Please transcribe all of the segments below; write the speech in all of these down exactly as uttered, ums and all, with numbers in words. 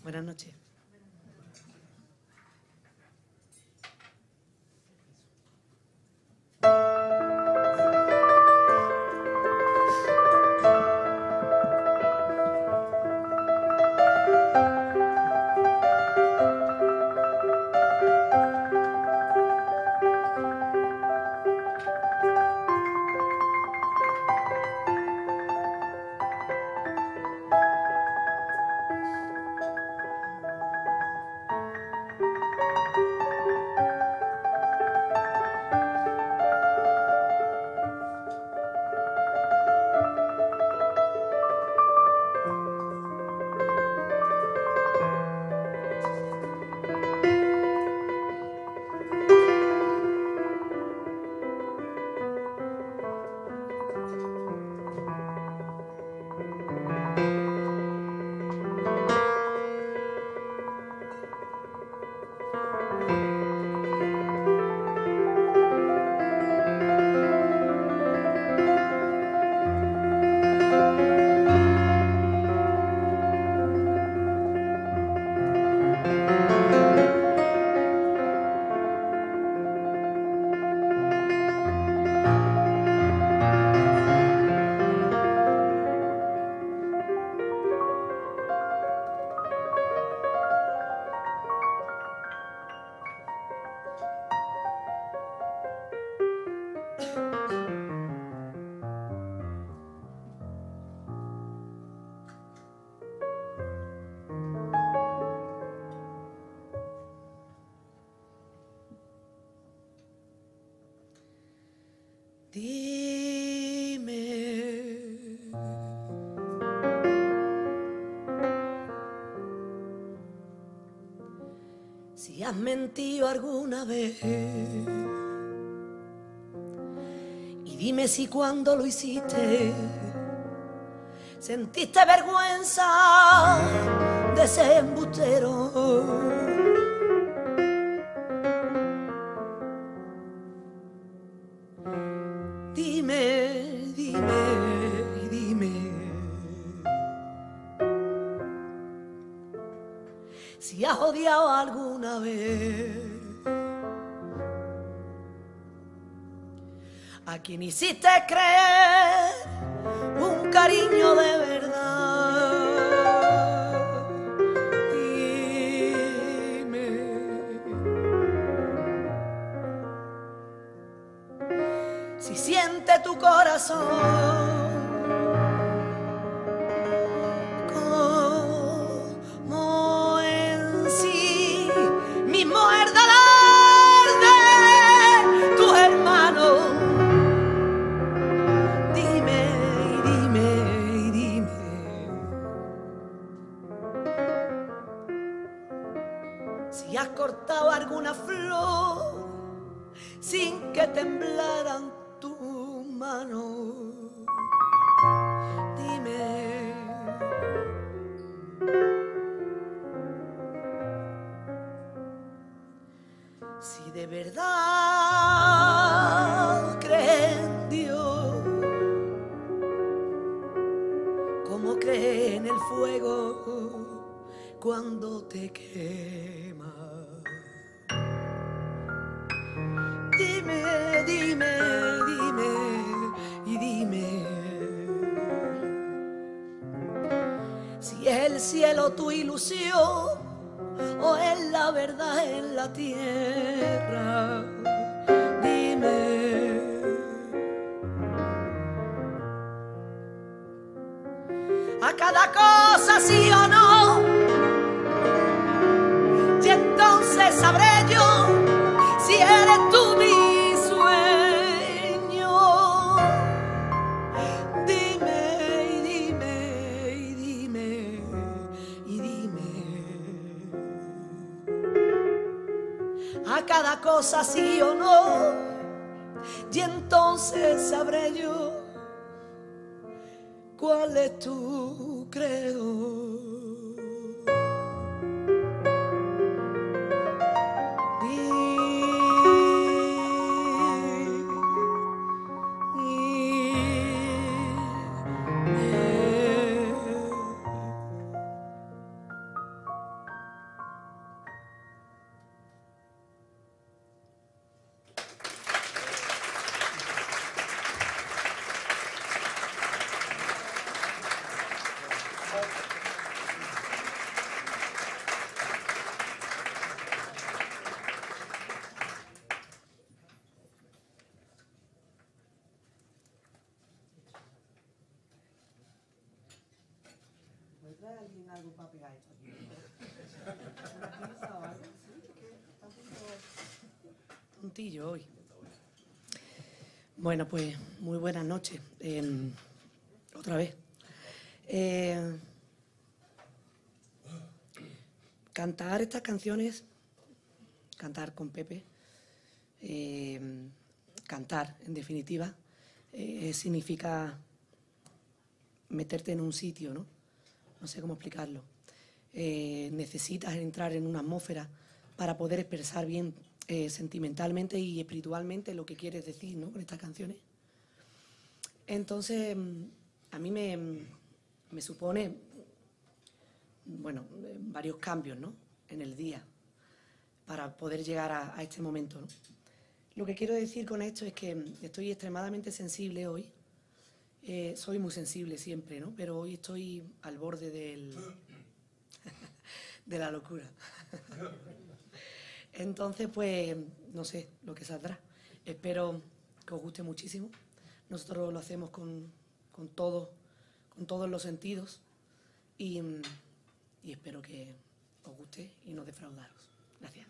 Buenas noches. Dime si has mentido alguna vez y dime si cuando lo hiciste sentiste vergüenza de ser embustero. Dime, dime, dime si has odiado alguna vez a quien hiciste creer un cariño de verdad. Dime si siente tu corazón como en sí mismo el dolor de tus hermanos. Dime, dime, dime si has cortado alguna flor sin que temblaran tus manos. Dime si de verdad crees en Dios como crees en el fuego cuando te quema. Dime, dime, dime y dime si es el cielo tu ilusión o es la verdad en la tierra. Dime a cada cosa sí o no, y entonces sabré yo si eres tú mi sueño. Dime y dime y dime y dime a cada cosa sí o no, y entonces sabré yo cuál es tu credo. trae alguien algo para pegar esto aquí? ¿Una pizza o algo? Sí, porque está un poquito... Puntillo hoy. Bueno, pues muy buenas noches. Eh, otra vez. Eh, cantar estas canciones, cantar con Pepe, eh, cantar, en definitiva, eh, significa meterte en un sitio, ¿no? No sé cómo explicarlo. Eh, necesitas entrar en una atmósfera para poder expresar bien eh, sentimentalmente y espiritualmente lo que quieres decir, ¿no? Con estas canciones. Entonces, a mí me, me supone, bueno, varios cambios, ¿no? En el día para poder llegar a, a este momento, ¿no? Lo que quiero decir con esto es que estoy extremadamente sensible hoy. Eh, soy muy sensible siempre, ¿no? Pero hoy estoy al borde del, de la locura. Entonces, pues, no sé lo que saldrá. Espero que os guste muchísimo. Nosotros lo hacemos con, con, todo, con todos los sentidos y, y espero que os guste y no defraudaros. Gracias.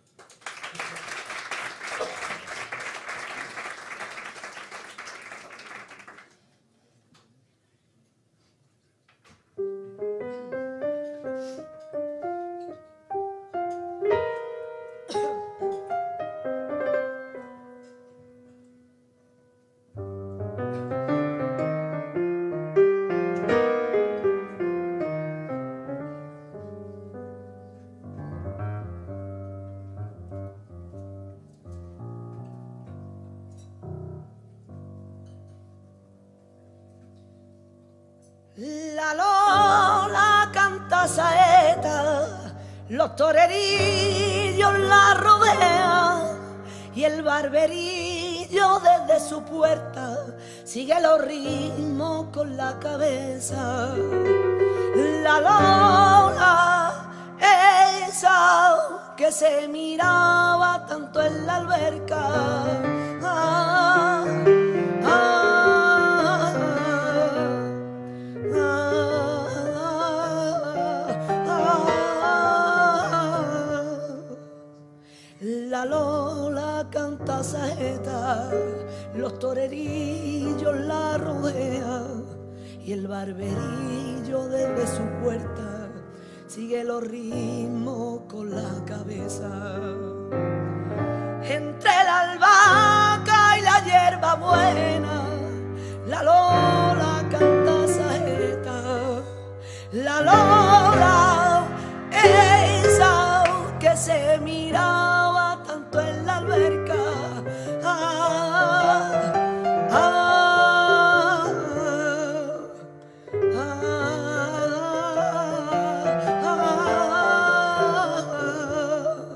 La Lola canta saeta, los torerillos la rodean y el barberillo desde su puerta sigue los ritmos con la cabeza. La Lola, esa que se miraba tanto en la alberca, ah, ah, la Lola canta saeta, los torerillos la rodean y el barberillo desde su puerta sigue los ritmos con la cabeza. Entre la albahaca y la hierba buena, la Lola canta saeta, la Lola, esa que se miraba tanto en la alberca, ah, ah, ah, ah, ah.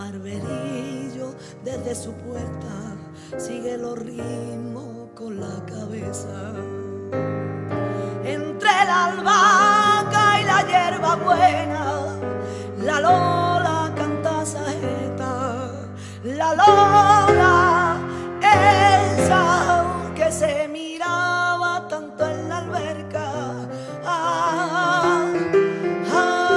barberillo desde su puerta sigue los ritmos con la cabeza. Entre la albahaca y la hierba buena, la Lola canta saeta. La Lola, esa que se miraba tanto en la alberca. Ah, ah,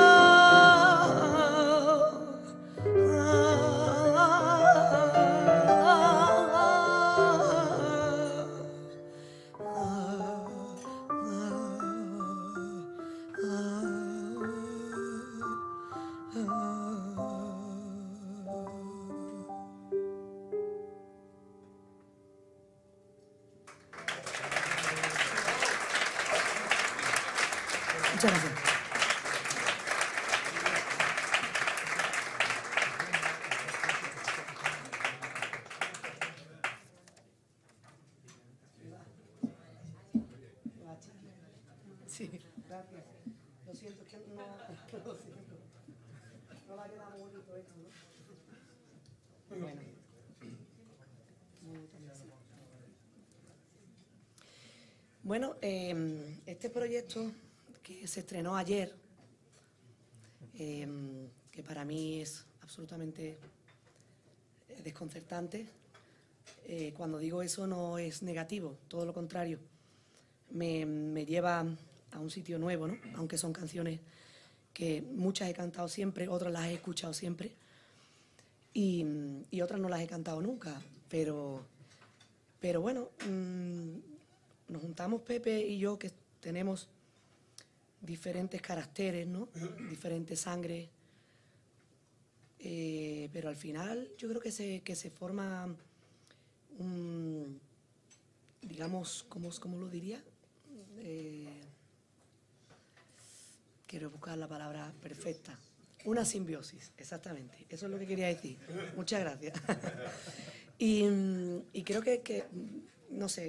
Muchas gracias. Sí. Gracias. Lo siento, que no, lo siento. No va a quedar muy bonito esto, ¿no? Bueno. Bueno, eh, este proyecto que se estrenó ayer, eh, que para mí es absolutamente desconcertante. Eh, cuando digo eso no es negativo, todo lo contrario. Me, me lleva a un sitio nuevo, ¿no? Aunque son canciones que muchas he cantado siempre, otras las he escuchado siempre y, y otras no las he cantado nunca. Pero, pero bueno, mmm, nos juntamos Pepe y yo, que tenemos diferentes caracteres, ¿no? Diferentes sangres, eh, pero al final yo creo que se, que se forma un, digamos, ¿cómo, cómo lo diría? Eh, quiero buscar la palabra perfecta. Una simbiosis, exactamente. Eso es lo que quería decir. Muchas gracias. y, y creo que, que, no sé,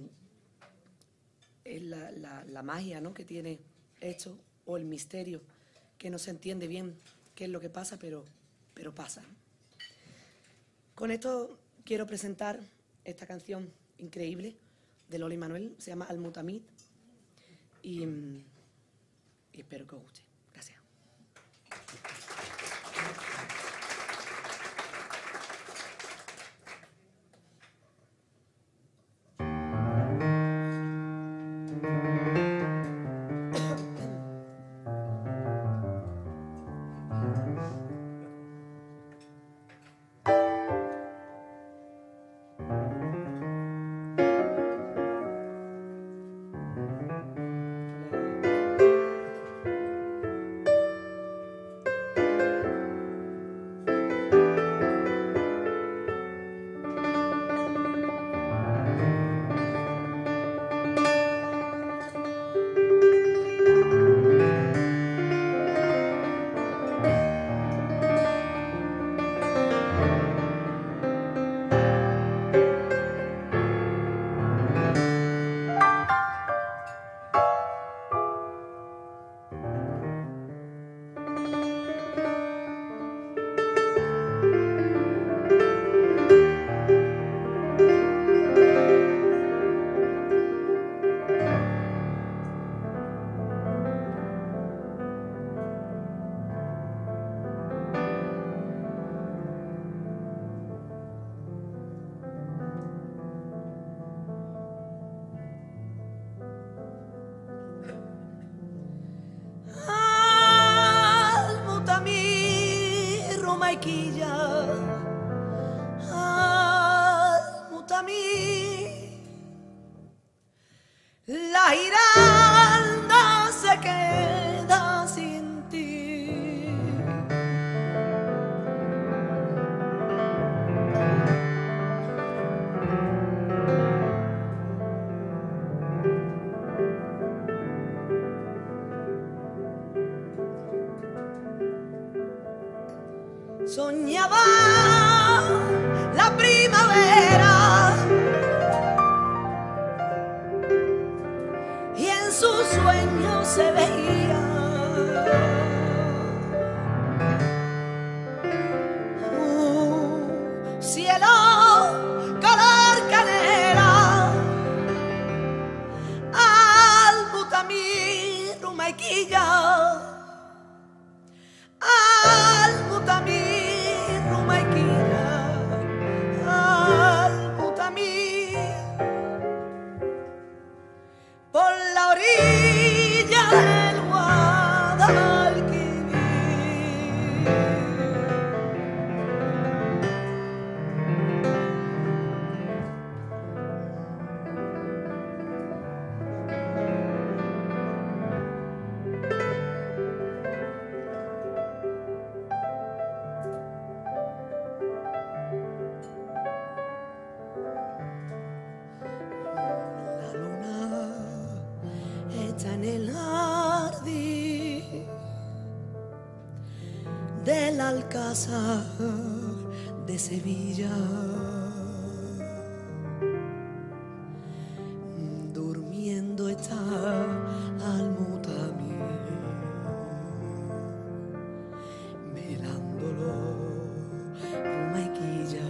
es la, la, la magia, ¿no?, que tiene esto, o el misterio, que no se entiende bien qué es lo que pasa, pero, pero pasa. Con esto quiero presentar esta canción increíble de Lola y Manuel, se llama Al-Mutamid, y, y espero que os guste. Gracias. La giralda se queda sin ti. Soñaba la primavera y en sus sueños se veía del Alcázar de Sevilla. Durmiendo está Al-Mutamir, velándolo Rumaiquilla.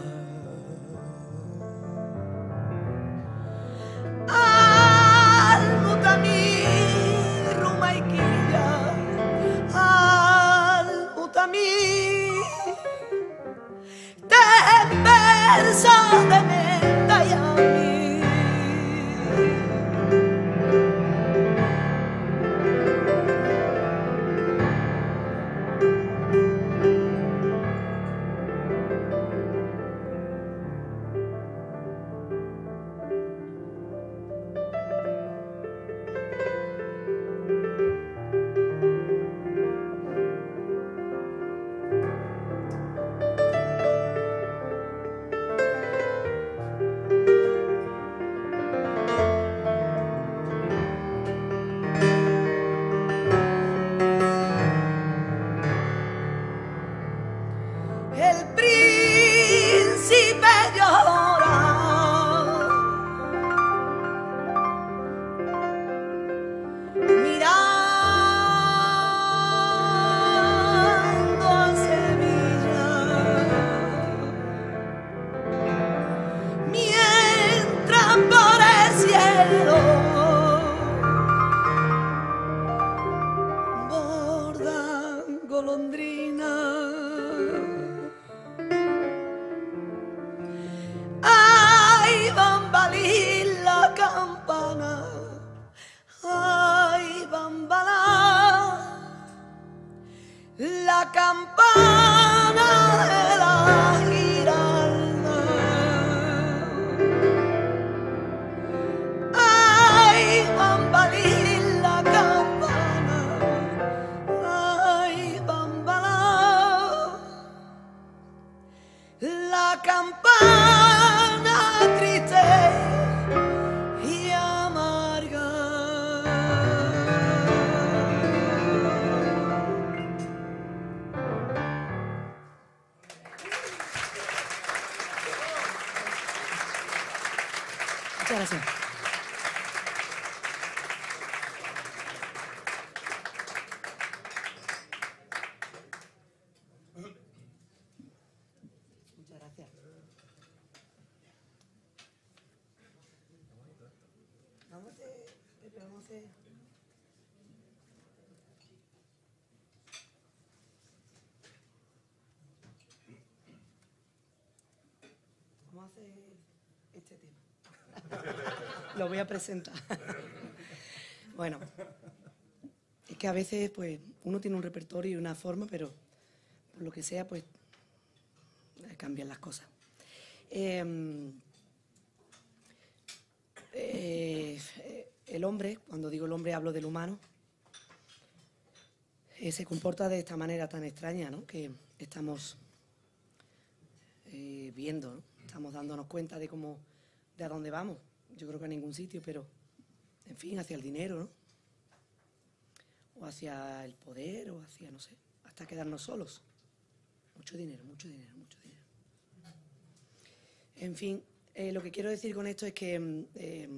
Al-Mutamir, Rumaiquilla, Al-Mutamir, ten versa de menta y a mí. El príncipe llora, mirando a Sevilla, mientras por el cielo bordan golondrinas. Ay, bambalín la campana, ay, bambalá, la campana de la giralda. Ay, bambalín la campana, ay, bambalá, la campana triste y amarga. Muchas gracias. Muchas gracias. Vamos a hacer, Pepe, vamos a hacer. Vamos a hacer este tema. Lo voy a presentar. Bueno, es que a veces pues uno tiene un repertorio y una forma, pero por lo que sea pues cambian las cosas. Eh, eh, el hombre, cuando digo el hombre hablo del humano, eh, se comporta de esta manera tan extraña, ¿no? Que estamos eh, viendo, ¿no? Estamos dándonos cuenta de cómo, de a dónde vamos. Yo creo que a ningún sitio, pero en fin, hacia el dinero, ¿no? O hacia el poder, o hacia, no sé, hasta quedarnos solos. Mucho dinero, mucho dinero, mucho dinero. En fin, eh, lo que quiero decir con esto es que eh,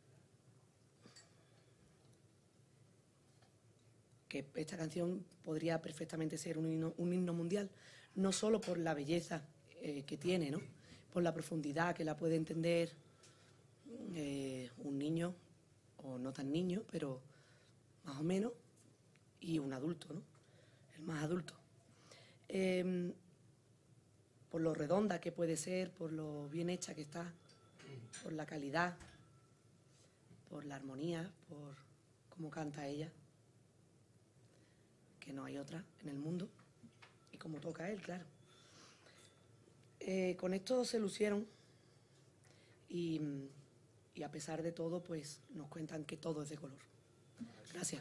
que esta canción podría perfectamente ser un himno, un himno mundial, no solo por la belleza eh, que tiene, ¿no? Por la profundidad que la puede entender eh, un niño, o no tan niño, pero más o menos, y un adulto, ¿no? El más adulto. Eh, por lo redonda que puede ser, por lo bien hecha que está, por la calidad, por la armonía, por cómo canta ella, que no hay otra en el mundo, y cómo toca él, claro. Eh, con esto se lucieron y, y a pesar de todo, pues nos cuentan que todo es de color. Gracias.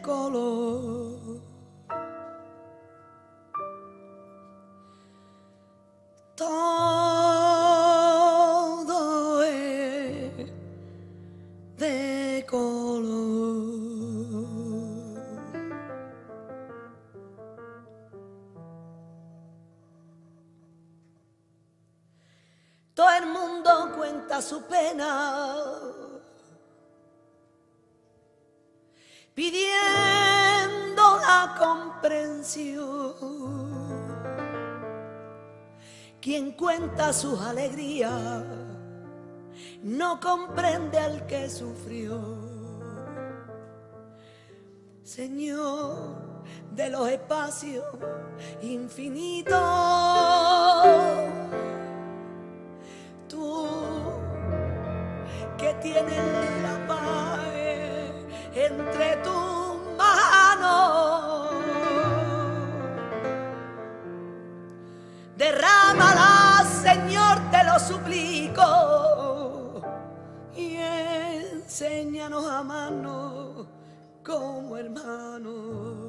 color. Todo es de color. Todo el mundo cuenta su pena, pidiendo la comprensión. Quien cuenta sus alegrías no comprende al que sufrió. Señor de los espacios infinitos, tú que tienes la paz entre tus manos, derrámala, Señor, te lo suplico, y enséñanos a amarnos como hermanos.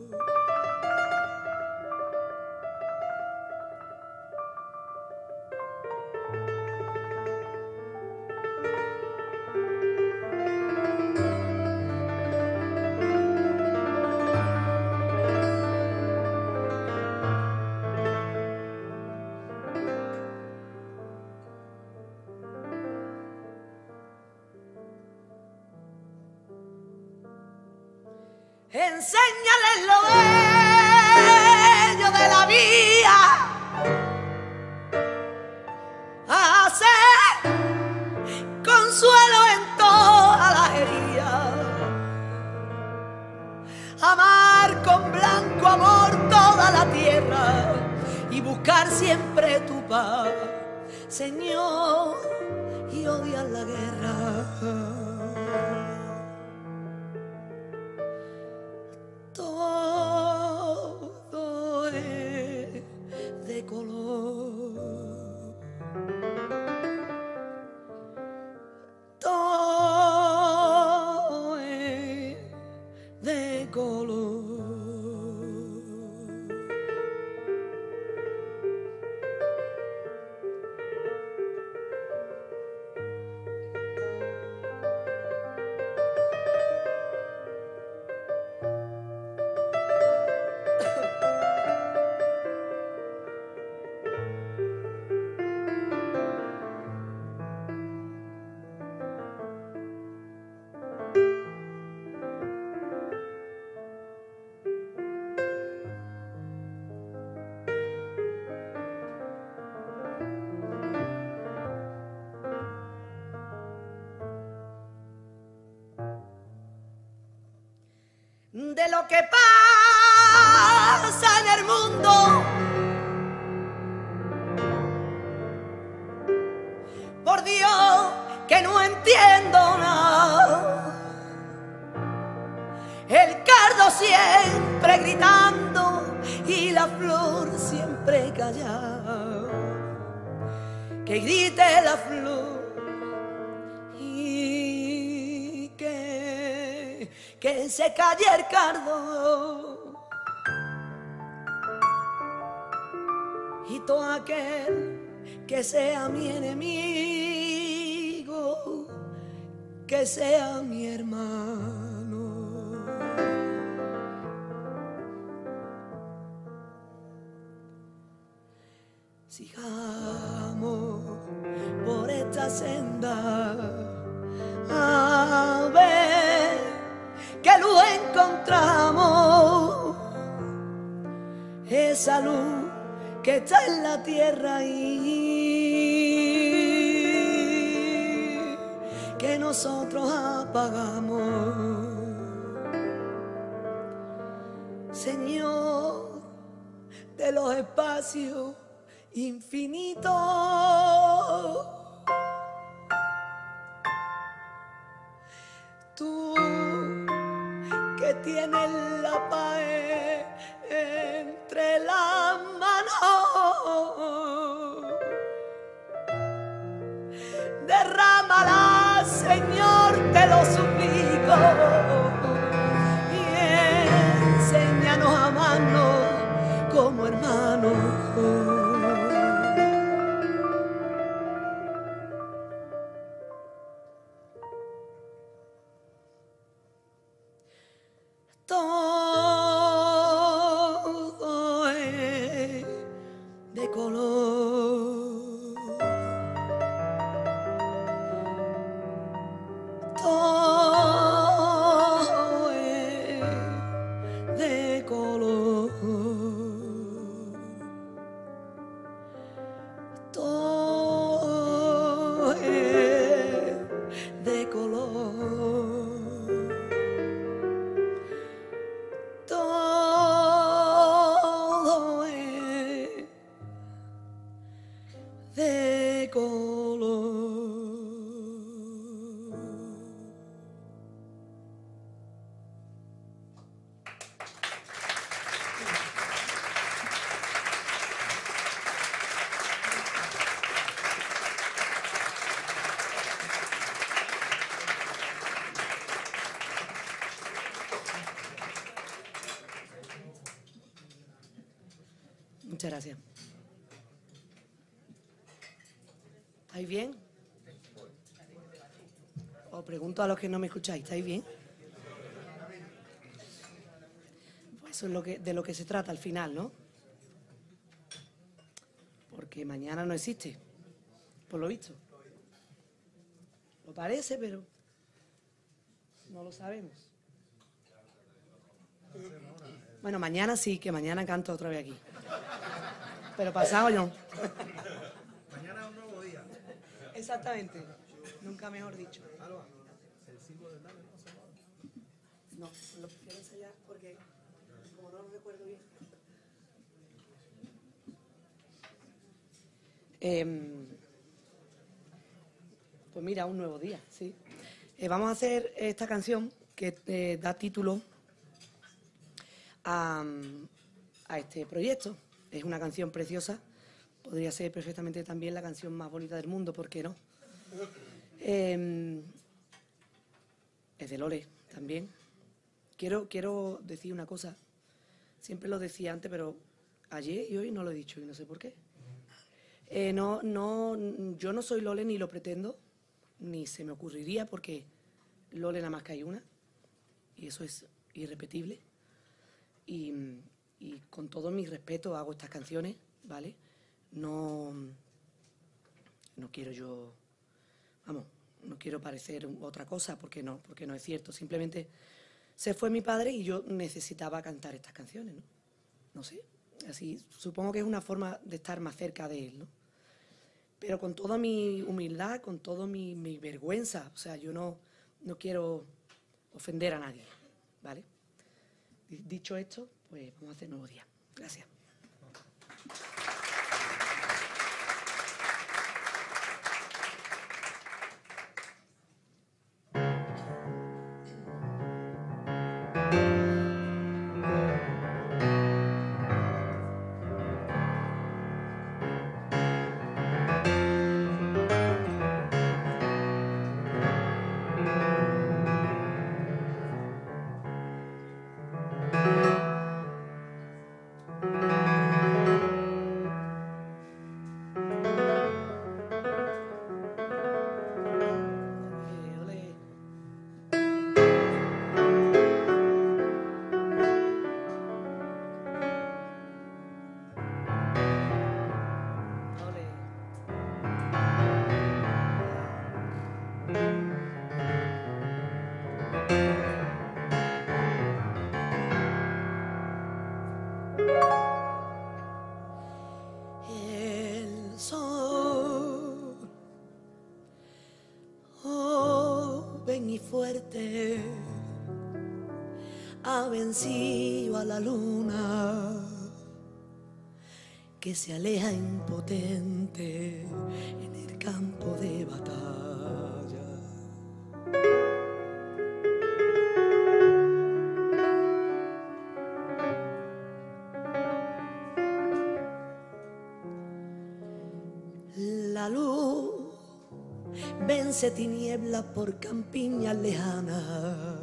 Enséñales lo bello de la vida, a hacer consuelo en todas las heridas, amar con blanco amor toda la tierra y buscar siempre tu paz, Señor, y odiar la guerra. Todo es de color. Todo es de color. De lo que pasa en el mundo, por Dios que no entiendo nada. El cardo siempre gritando y la flor siempre callada. Que grite la flor y que, que se calle el cardo. Y todo aquel que sea mi enemigo, que sea mi hermano. Sigamos por esta senda a ver que luz encontramos, esa luz que está en la tierra y que nosotros apagamos. Señor de los espacios infinitos, tú que tienes la paz entre las manos, derrámala, Señor, te lo suplico, y de color. Todo es de color. Todo es de color. Muchas gracias. ¿Estáis bien? Os pregunto a los que no me escucháis, ¿estáis bien? Pues eso es lo que, de lo que se trata al final, ¿no? Porque mañana no existe, por lo visto. Lo parece, pero no lo sabemos. Bueno, mañana sí, que mañana canto otra vez aquí. Pero pasado no. Mañana es un nuevo día. Exactamente. Nunca mejor dicho. El símbolo del Dale, ¿no? No, lo prefiero ensayar porque como no lo recuerdo bien. Eh, pues mira, un nuevo día, sí. Eh, vamos a hacer esta canción que eh, da título a, a este proyecto. Es una canción preciosa, podría ser perfectamente también la canción más bonita del mundo, ¿por qué no? Eh, es de Lole también. Quiero, quiero decir una cosa, siempre lo decía antes, pero ayer y hoy no lo he dicho y no sé por qué. Eh, no, no, yo no soy Lole ni lo pretendo, ni se me ocurriría porque Lole nada más que hay una y eso es irrepetible. Y, y con todo mi respeto hago estas canciones, ¿vale? No, no quiero yo, vamos, no quiero parecer otra cosa porque no, porque no es cierto. Simplemente se fue mi padre y yo necesitaba cantar estas canciones, ¿no? No sé, así supongo que es una forma de estar más cerca de él, ¿no? Pero con toda mi humildad, con toda mi, mi vergüenza, o sea, yo no, no quiero ofender a nadie, ¿vale? Dicho esto, pues vamos a hacer nuevo día. Gracias. El sol, joven y fuerte, ha vencido a la luna que se aleja impotente en el campo de batalla. La luz vence tinieblas por campiñas lejanas.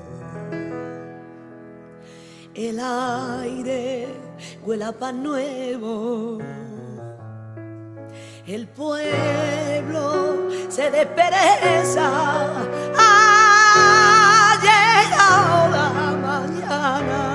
El aire huele a pan nuevo. El pueblo se despereza. Ha llegado la mañana.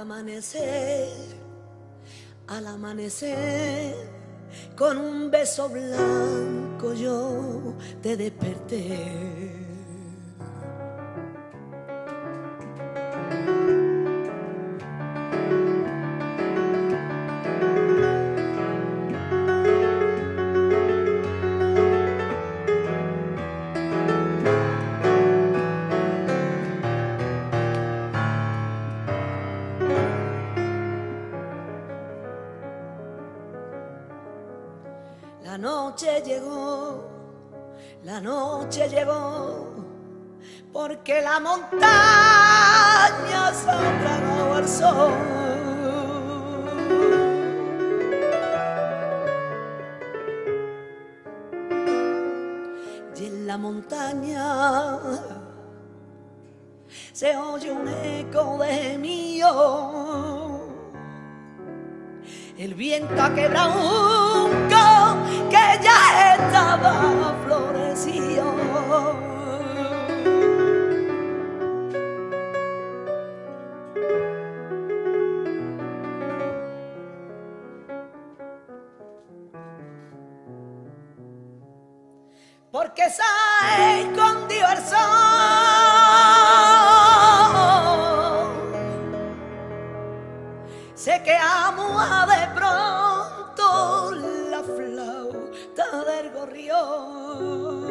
amanecer, al amanecer, con un beso blanco yo te desperté. La noche llegó, la noche llegó, porque la montaña se ha tragado al sol. Y en la montaña se oye un eco de mío. El viento ha quebrado un co que ya estaba florecido. Porque se ha escondido el sol. Sé que amo a de pronto la flauta del gorrión.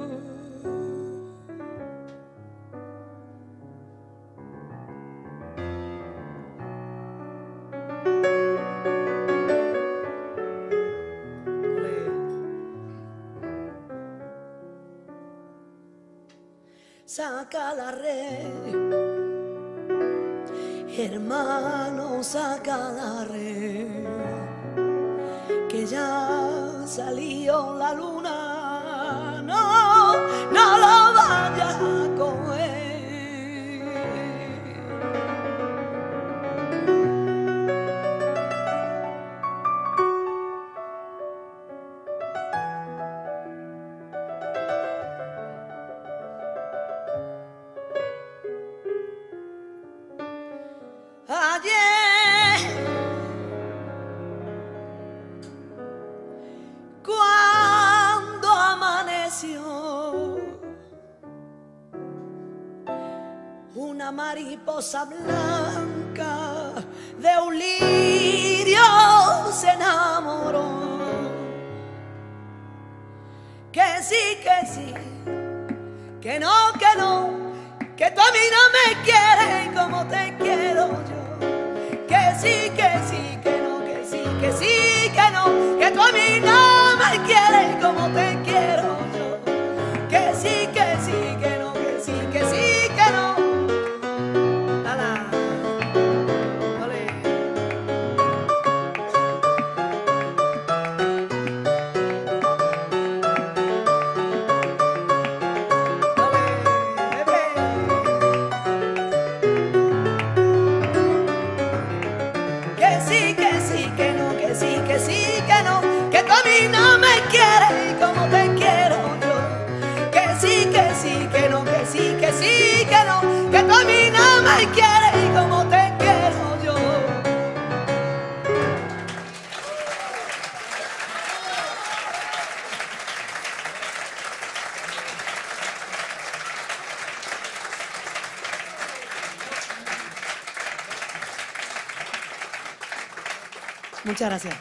Saca la red, hermano, saca la red, que ya salió la luna, no, no lo vayas a coger. Ayer, cuando amaneció, una mariposa blanca de un lirio se enamoró. Que sí, que sí, que no, que no, que tú a mí no me quieres como te quiero yo. Que sí, que sí, que no, que sí, que sí, que no, que tú a mí no me quieres como te quiero yo. Que sí, que sí, que no, que sí, que sí, que no. Dala. Ole. Que sí, que sí, que no, que sí, que sí, que no, que tú a mí no me quieres como te quiero yo. Que sí, que sí, que no, que sí, que sí, que no, que tú a mí no me quieres como te quiero yo. Muchas gracias.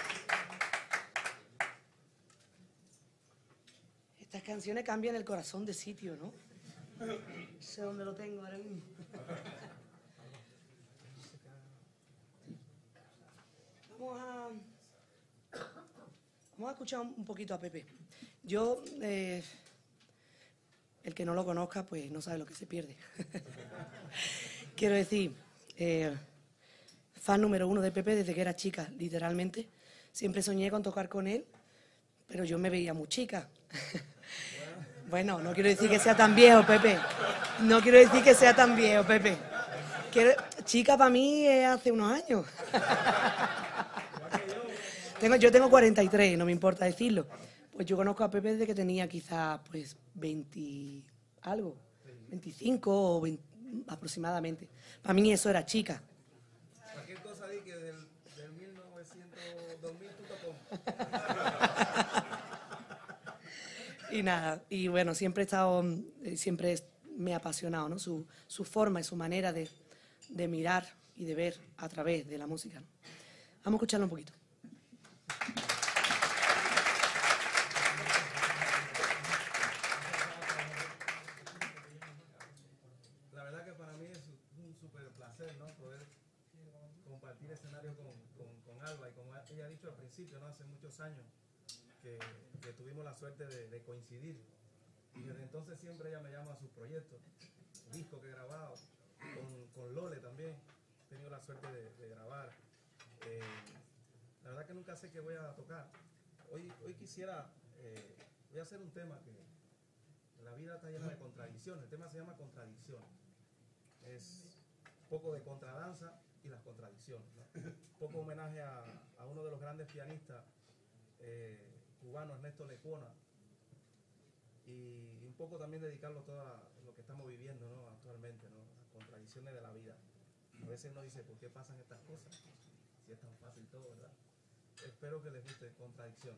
Estas canciones cambian el corazón de sitio, ¿no? No sé dónde lo tengo ahora mismo. Vamos a, vamos a escuchar un poquito a Pepe. Yo, eh, el que no lo conozca, pues no sabe lo que se pierde. Quiero decir, eh, fan número uno de Pepe desde que era chica, literalmente. Siempre soñé con tocar con él, pero yo me veía muy chica. Bueno, no quiero decir que sea tan viejo, Pepe. No quiero decir que sea tan viejo, Pepe. Quiero, chica para mí es hace unos años. tengo, yo tengo cuarenta y tres, no me importa decirlo. Pues yo conozco a Pepe desde que tenía quizás pues veinte algo, veinticinco o veinte, aproximadamente. Para mí eso era chica. Y nada, y bueno, siempre he estado, eh, siempre es- me ha apasionado, ¿no? Su, su forma y su manera de, de mirar y de ver a través de la música, ¿no? Vamos a escucharlo un poquito. La verdad que para mí es un súper placer, ¿no? Poder compartir escenario con, con, con Alba, y como ella ha dicho al principio, ¿no? Hace muchos años que, que tuvimos la suerte de, de coincidir, y desde entonces siempre ella me llama a sus proyectos, discos que he grabado, con, con Lole también he tenido la suerte de, de grabar. Eh, la verdad que nunca sé qué voy a tocar. Hoy, hoy quisiera, eh, voy a hacer un tema que la vida está llena de contradicciones. El tema se llama Contradicción. Es un poco de contradanza y las contradicciones, ¿no? Un poco homenaje a, a uno de los grandes pianistas eh, cubanos, Ernesto Lecuona, y un poco también dedicarlo todo a lo que estamos viviendo, ¿no? Actualmente, ¿no? Las contradicciones de la vida. A veces uno dice, ¿por qué pasan estas cosas? Si es tan fácil todo, ¿verdad? Espero que les guste Contradicción.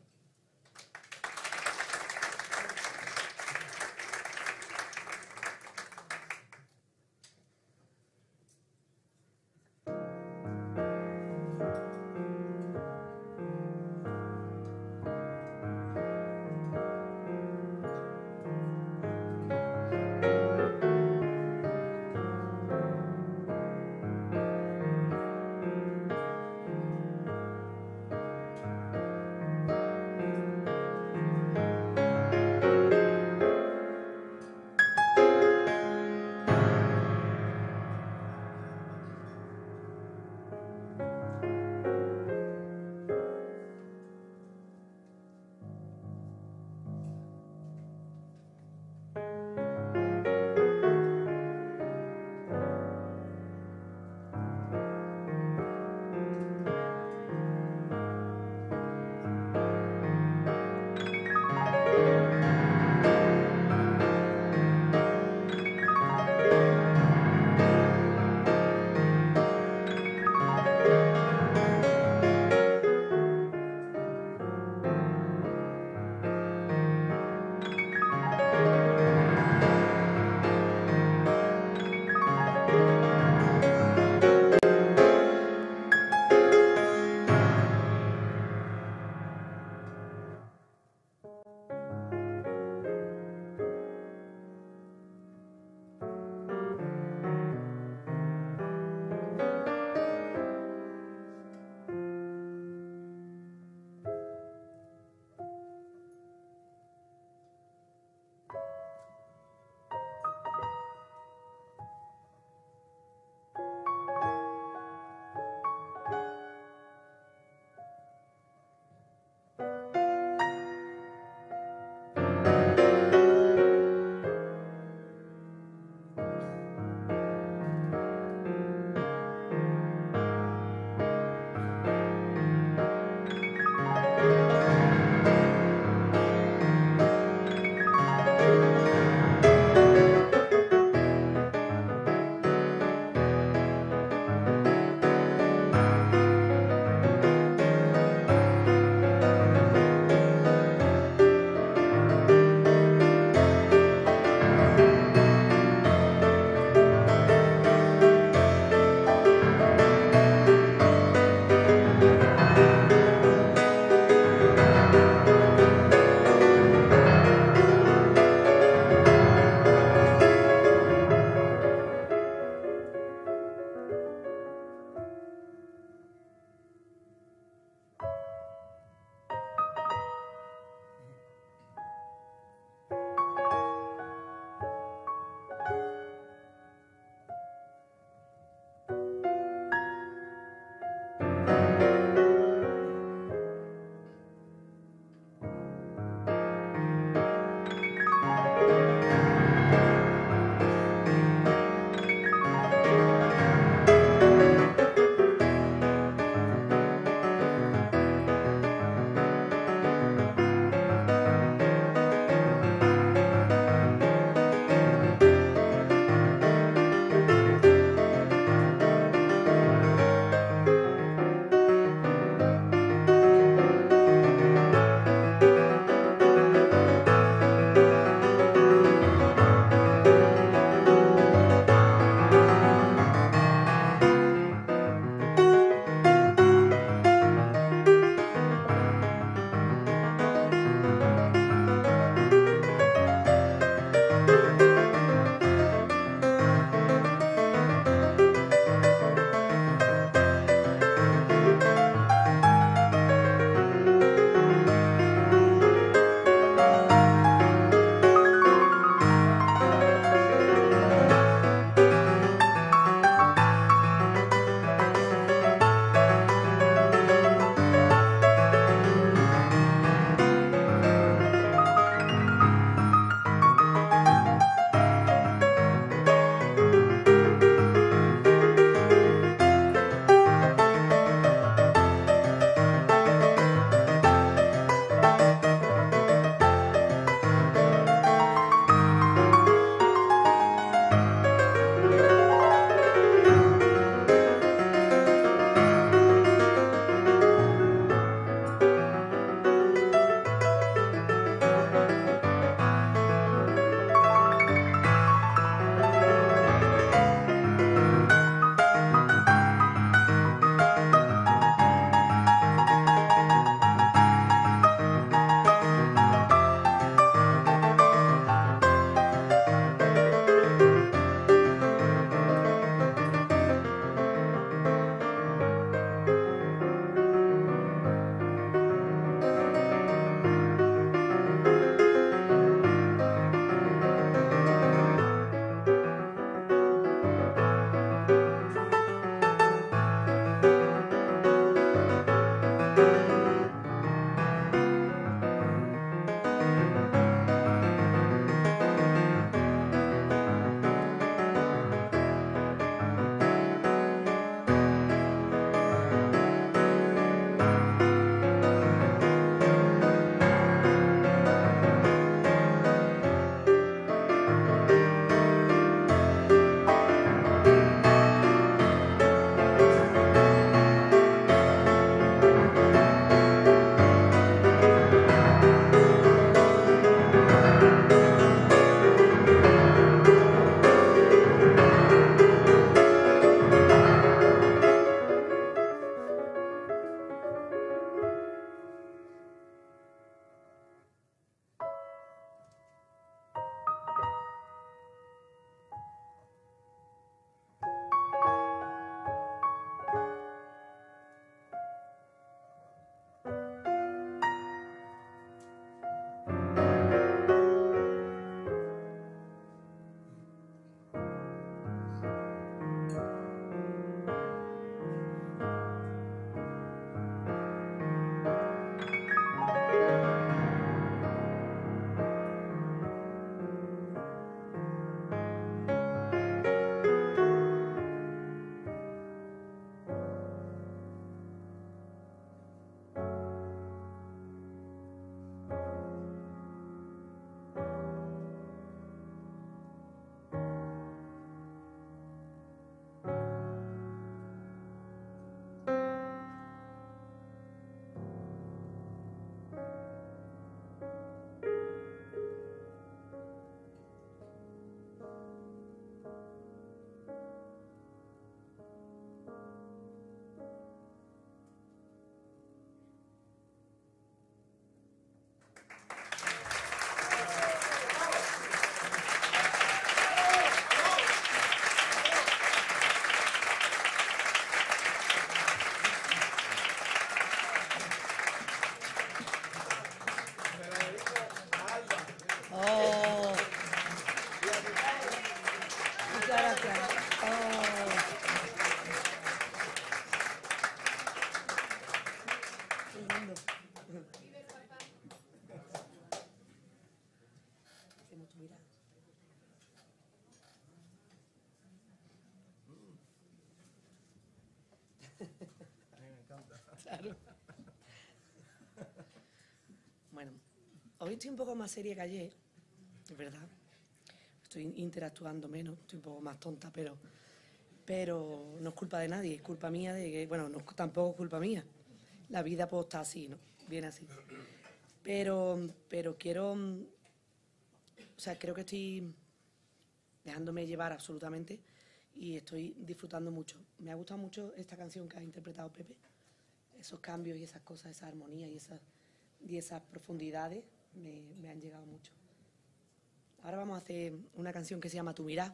hoy estoy un poco más seria que ayer, es verdad. Estoy interactuando menos, estoy un poco más tonta, pero, pero no es culpa de nadie, es culpa mía de que, bueno, no, tampoco es culpa mía. La vida pues está así, ¿no? Viene así. Pero, pero quiero, o sea, creo que estoy dejándome llevar absolutamente y estoy disfrutando mucho. Me ha gustado mucho esta canción que ha interpretado Pepe, esos cambios y esas cosas, esa armonía y esas, y esas profundidades me, me han llegado mucho. Ahora vamos a hacer una canción que se llama Tu Mirá,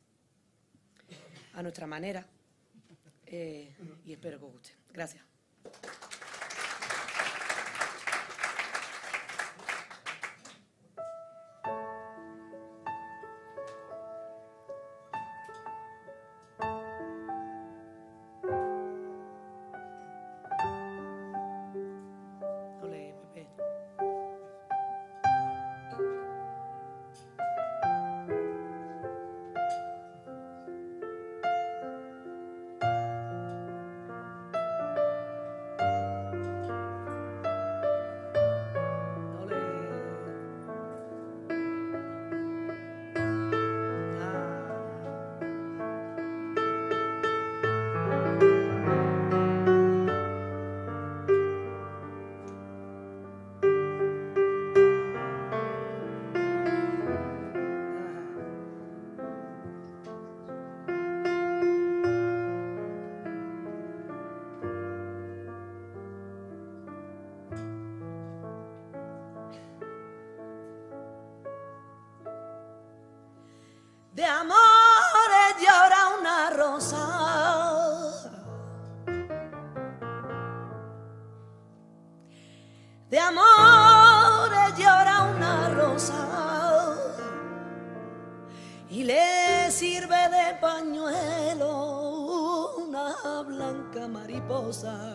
a nuestra manera, eh, y espero que os guste. Gracias. Ole, Pepe. De amores llora una rosa, de amores llora una rosa y le sirve de pañuelo una blanca mariposa.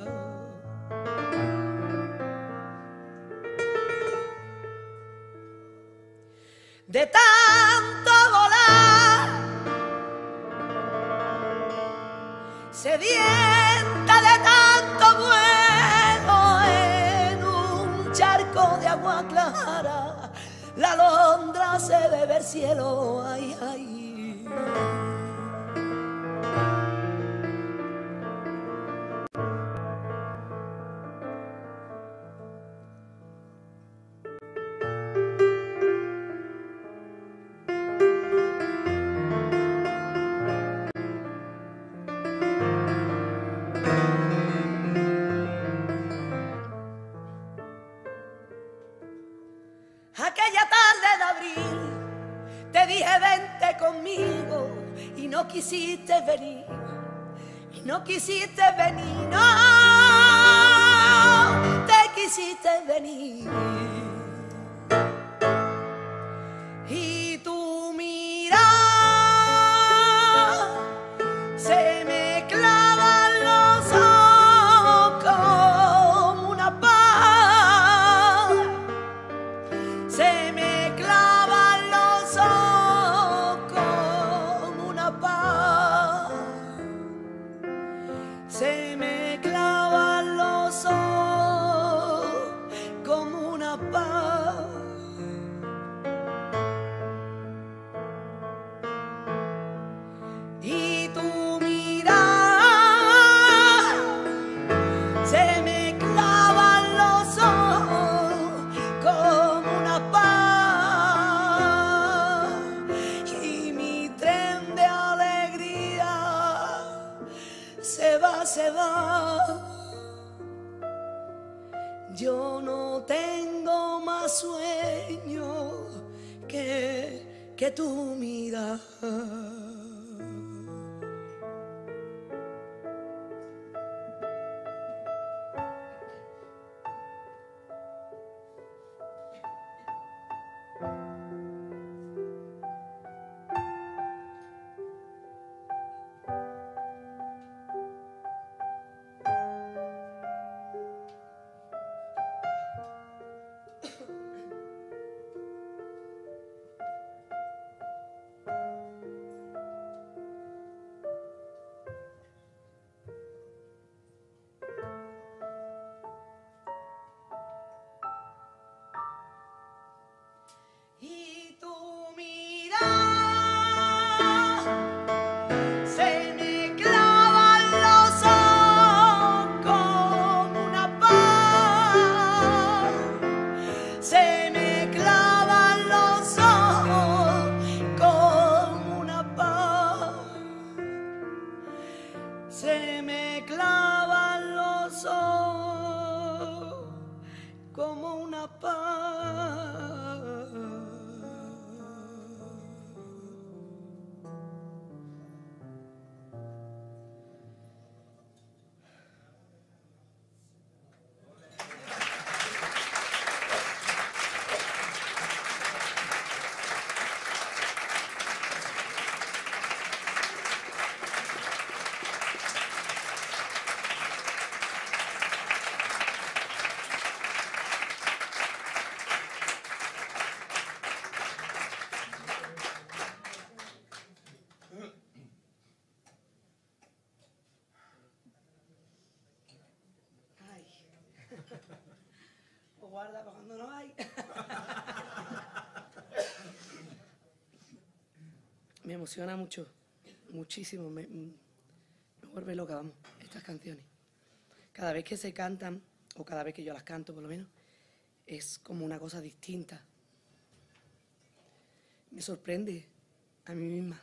De tanto volar, sedienta de tanto vuelo, en un charco de agua clara, la alondra se bebe el cielo, ay, ay. Aquella tarde de abril te dije vente conmigo y no quisiste venir, y no quisiste venir, no te quisiste venir. Y tu mirada se me clava en los ojos como una paz. Se me clavan los ojos como una paz. Se me clavan los ojos como una paz. Y tu mirada se me clavan los ojos como una paz, y mi tren de alegría se va, se va. Yo no tengo más sueño que, que tu mirada. me emociona mucho, muchísimo, me, me vuelve loca, vamos, estas canciones. Cada vez que se cantan, o cada vez que yo las canto por lo menos, es como una cosa distinta. Me sorprende a mí misma.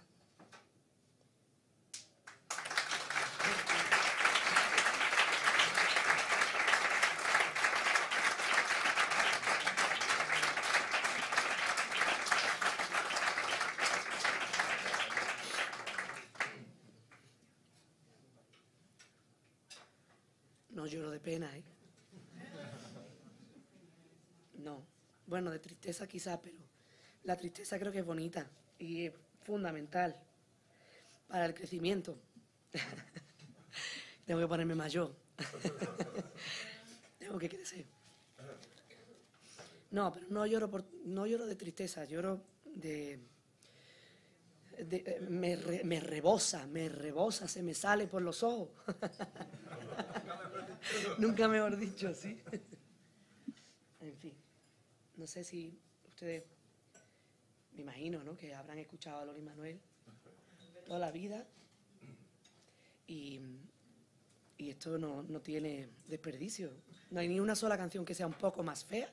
No lloro de pena, ¿eh? No. Bueno, de tristeza quizás, pero la tristeza creo que es bonita y es fundamental para el crecimiento. Tengo que ponerme mayor. Tengo que crecer. No, pero no lloro, por, no lloro de tristeza, lloro de... de me, re, me rebosa, me rebosa, se me sale por los ojos. Nunca mejor dicho así. En fin, no sé si ustedes, me imagino, ¿no?, que habrán escuchado a Loli Manuel toda la vida y, y esto no, no tiene desperdicio. No hay ni una sola canción que sea un poco más fea.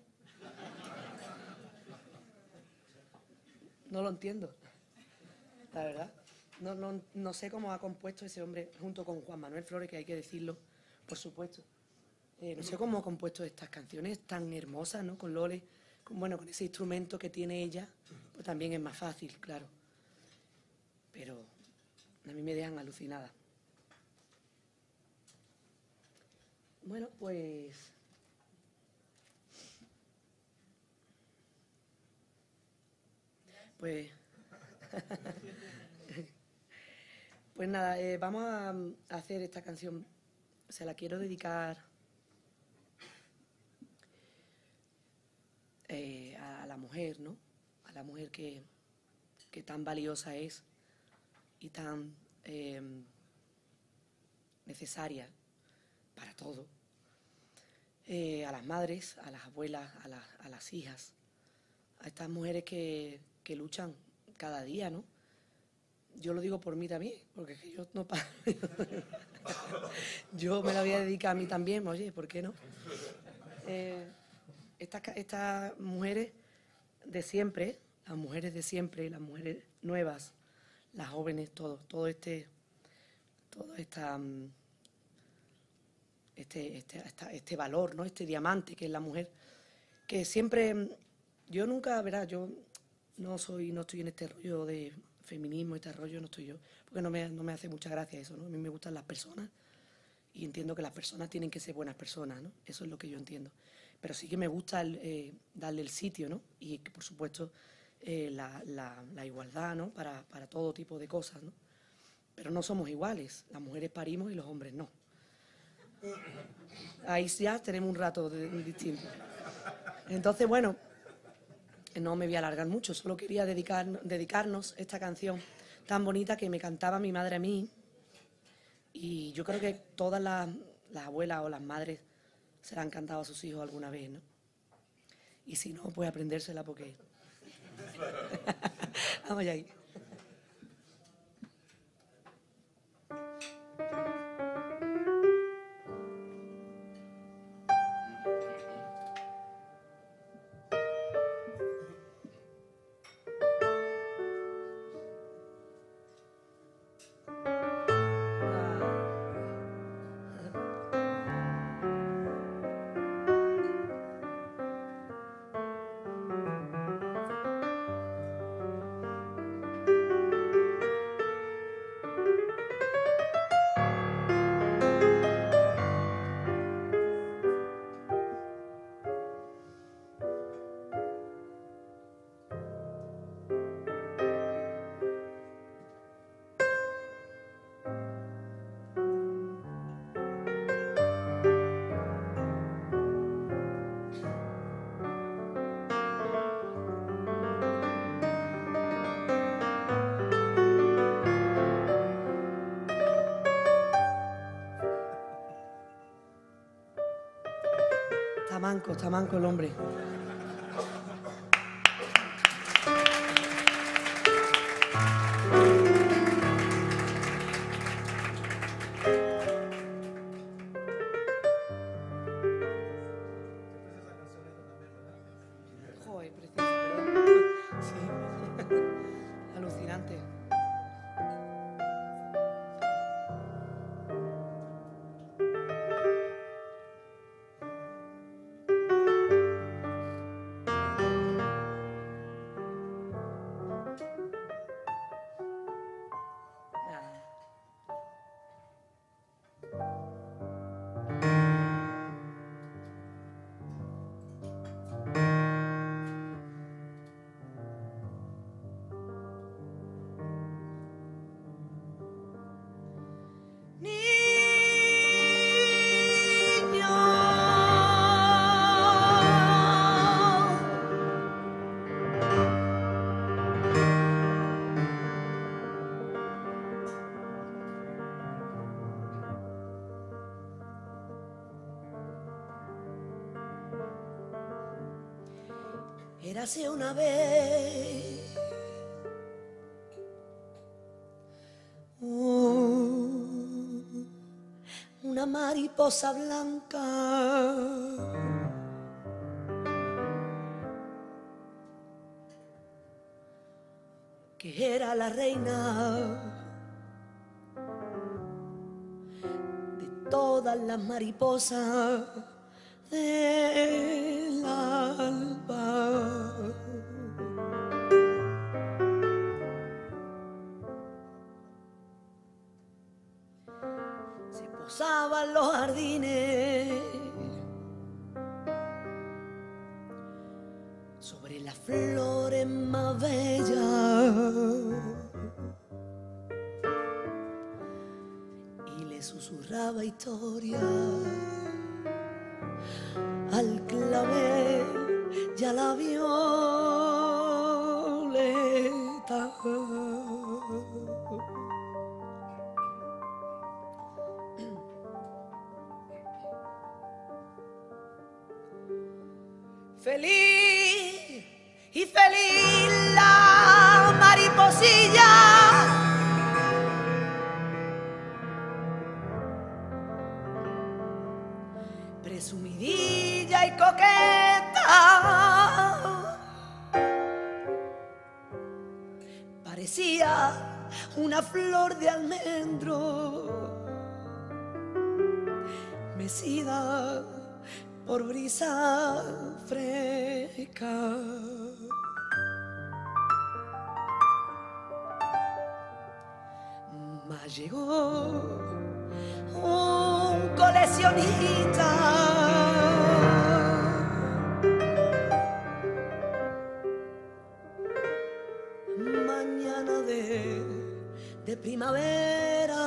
No lo entiendo, la verdad. No, no, no sé cómo ha compuesto ese hombre junto con Juan Manuel Flores, que hay que decirlo, por supuesto. Eh, no sé cómo ha compuesto estas canciones tan hermosas, ¿no? Con Lole, con, bueno, con ese instrumento que tiene ella, pues también es más fácil, claro. Pero a mí me dejan alucinada. Bueno, pues... Pues... pues nada, eh, vamos a, a hacer esta canción. Se la quiero dedicar eh, a la mujer, ¿no? A la mujer que, que tan valiosa es y tan eh, necesaria para todo. Eh, a las madres, a las abuelas, a, la, a las hijas, a estas mujeres que, que luchan cada día, ¿no? Yo lo digo por mí también, porque es que yo no paro. Yo me la voy a dedicar a mí también, oye, ¿por qué no? Eh, estas, estas mujeres de siempre, las mujeres de siempre, las mujeres nuevas, las jóvenes, todo, todo este, todo esta, este, este, esta, este valor, ¿no? Este diamante que es la mujer, que siempre, yo nunca, verás, yo no soy, no estoy en este rollo de feminismo, este rollo no estoy yo, porque no me, no me hace mucha gracia eso, ¿no? A mí me gustan las personas y entiendo que las personas tienen que ser buenas personas, ¿no? Eso es lo que yo entiendo. Pero sí que me gusta el, eh, darle el sitio, ¿no? Y que, por supuesto, eh, la, la, la igualdad, ¿no? Para, para todo tipo de cosas, ¿no? Pero no somos iguales, las mujeres parimos y los hombres no. Ahí ya tenemos un rato de, de distinto. Entonces, bueno, no me voy a alargar mucho, solo quería dedicar, dedicarnos esta canción tan bonita que me cantaba mi madre a mí, y yo creo que todas las, las abuelas o las madres se la han cantado a sus hijos alguna vez, ¿no? Y si no, pues aprendérsela porque... Vamos allá ahí. Está manco, está manco el hombre. Érase una vez oh, una mariposa blanca que era la reina de todas las mariposas del alba. Se posaba en los jardines sobre las flores más bellas y le susurraba historia al clavel y a la violeta. Feliz y feliz la mariposilla presumidilla y coqueta, parecía una flor de almendro mecida por brisa fresca. Mas llegó un coleccionista mañana de, de primavera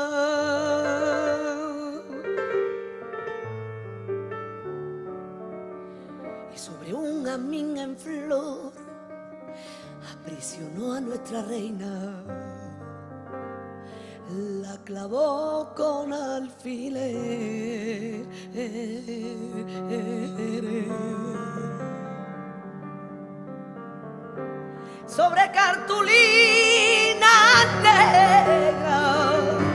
y sobre un jazmín en flor aprisionó a nuestra reina, la clavó con alfiler sobre cartulina negra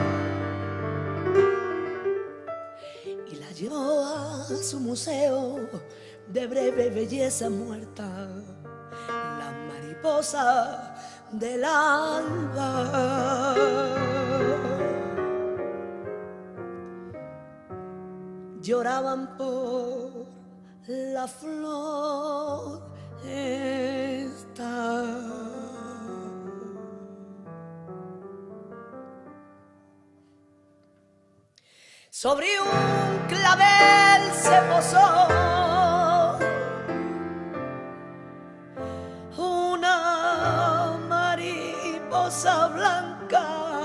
y la llevó a su museo de breve belleza muerta, la mariposa del alba. Lloraban por la flor esta. Sobre un clavel se posó una mariposa blanca.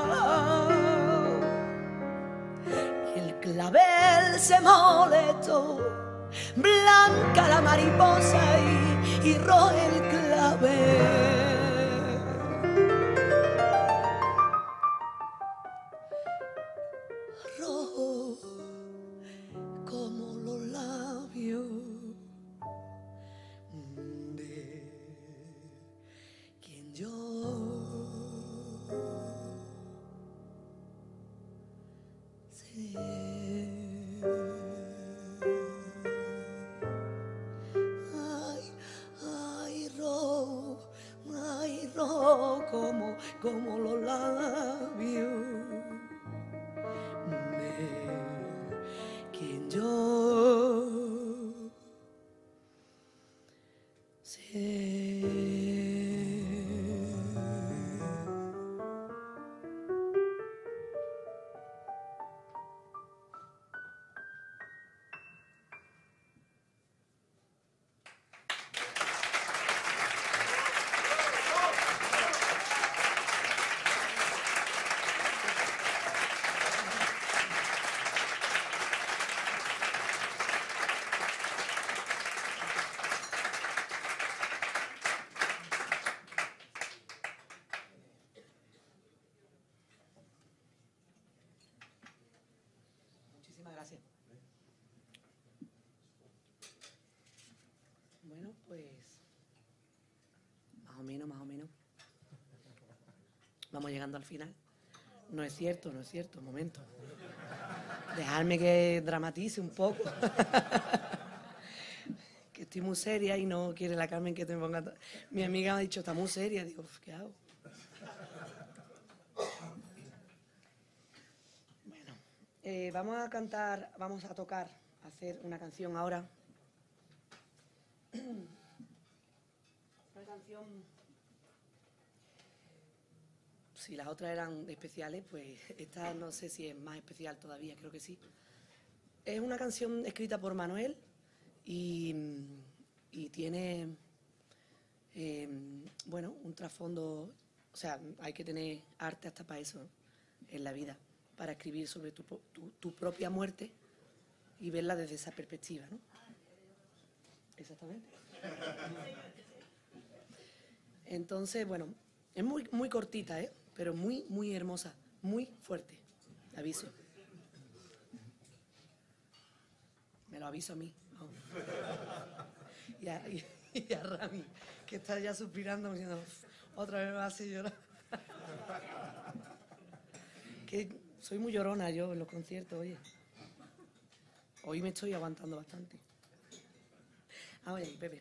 El clavel se molestó, blanca la mariposa y, y rojo el clavel. Rojo como los labios de quien yo sé. Ay, ay, rojo, ay, rojo como, como los labios de quien yo sé. vamos llegando al final. No es cierto, no es cierto, un momento. Dejadme que dramatice un poco. Que estoy muy seria y no quiere la Carmen que te ponga... Mi amiga me ha dicho, está muy seria. Digo, ¿qué hago? Bueno, eh, vamos a cantar, vamos a tocar, a hacer una canción ahora. Una canción... Si las otras eran especiales, pues esta no sé si es más especial todavía, creo que sí. Es una canción escrita por Manuel y, y tiene, eh, bueno, un trasfondo, o sea, hay que tener arte hasta para eso, ¿no? En la vida, para escribir sobre tu, tu, tu propia muerte y verla desde esa perspectiva, ¿no? Exactamente. Entonces, bueno, es muy, muy cortita, ¿eh? Pero muy, muy hermosa, muy fuerte, aviso. Me lo aviso a mí. Oh. Y, a, y, y a Rami, que está ya suspirando, diciendo, otra vez me hace llorar. Que soy muy llorona yo en los conciertos, oye. Hoy me estoy aguantando bastante. Ah, oye, Pepe.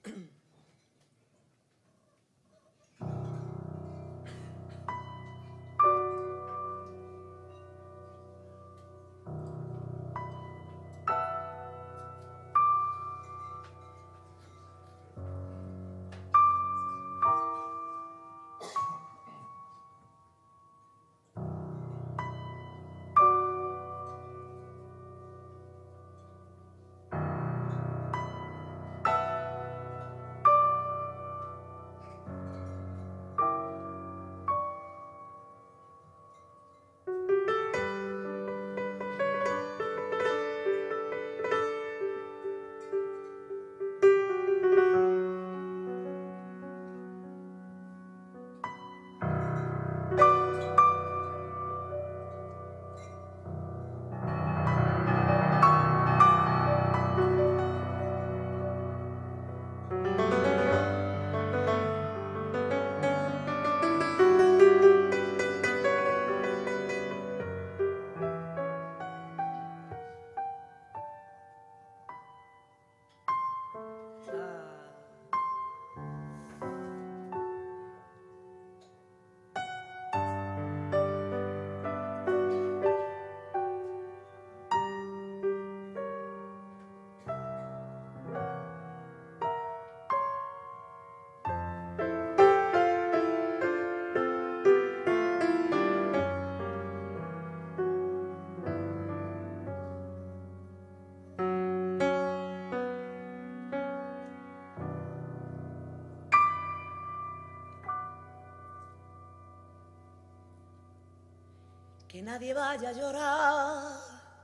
Que nadie vaya a llorar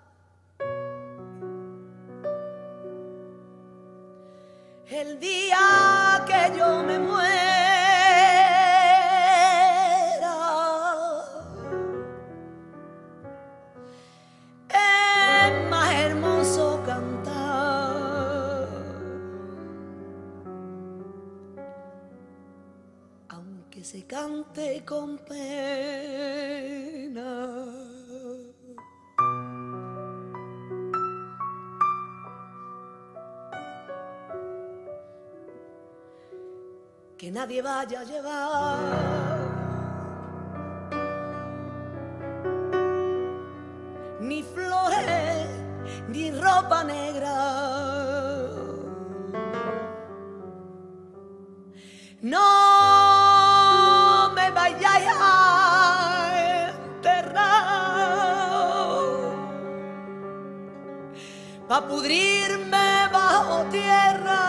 el día que yo me muera. Es más hermoso cantar, aunque se cante con pena. Que nadie vaya a llevar ni flores ni ropa negra. No me vayáis a enterrar pa' pudrirme bajo tierra.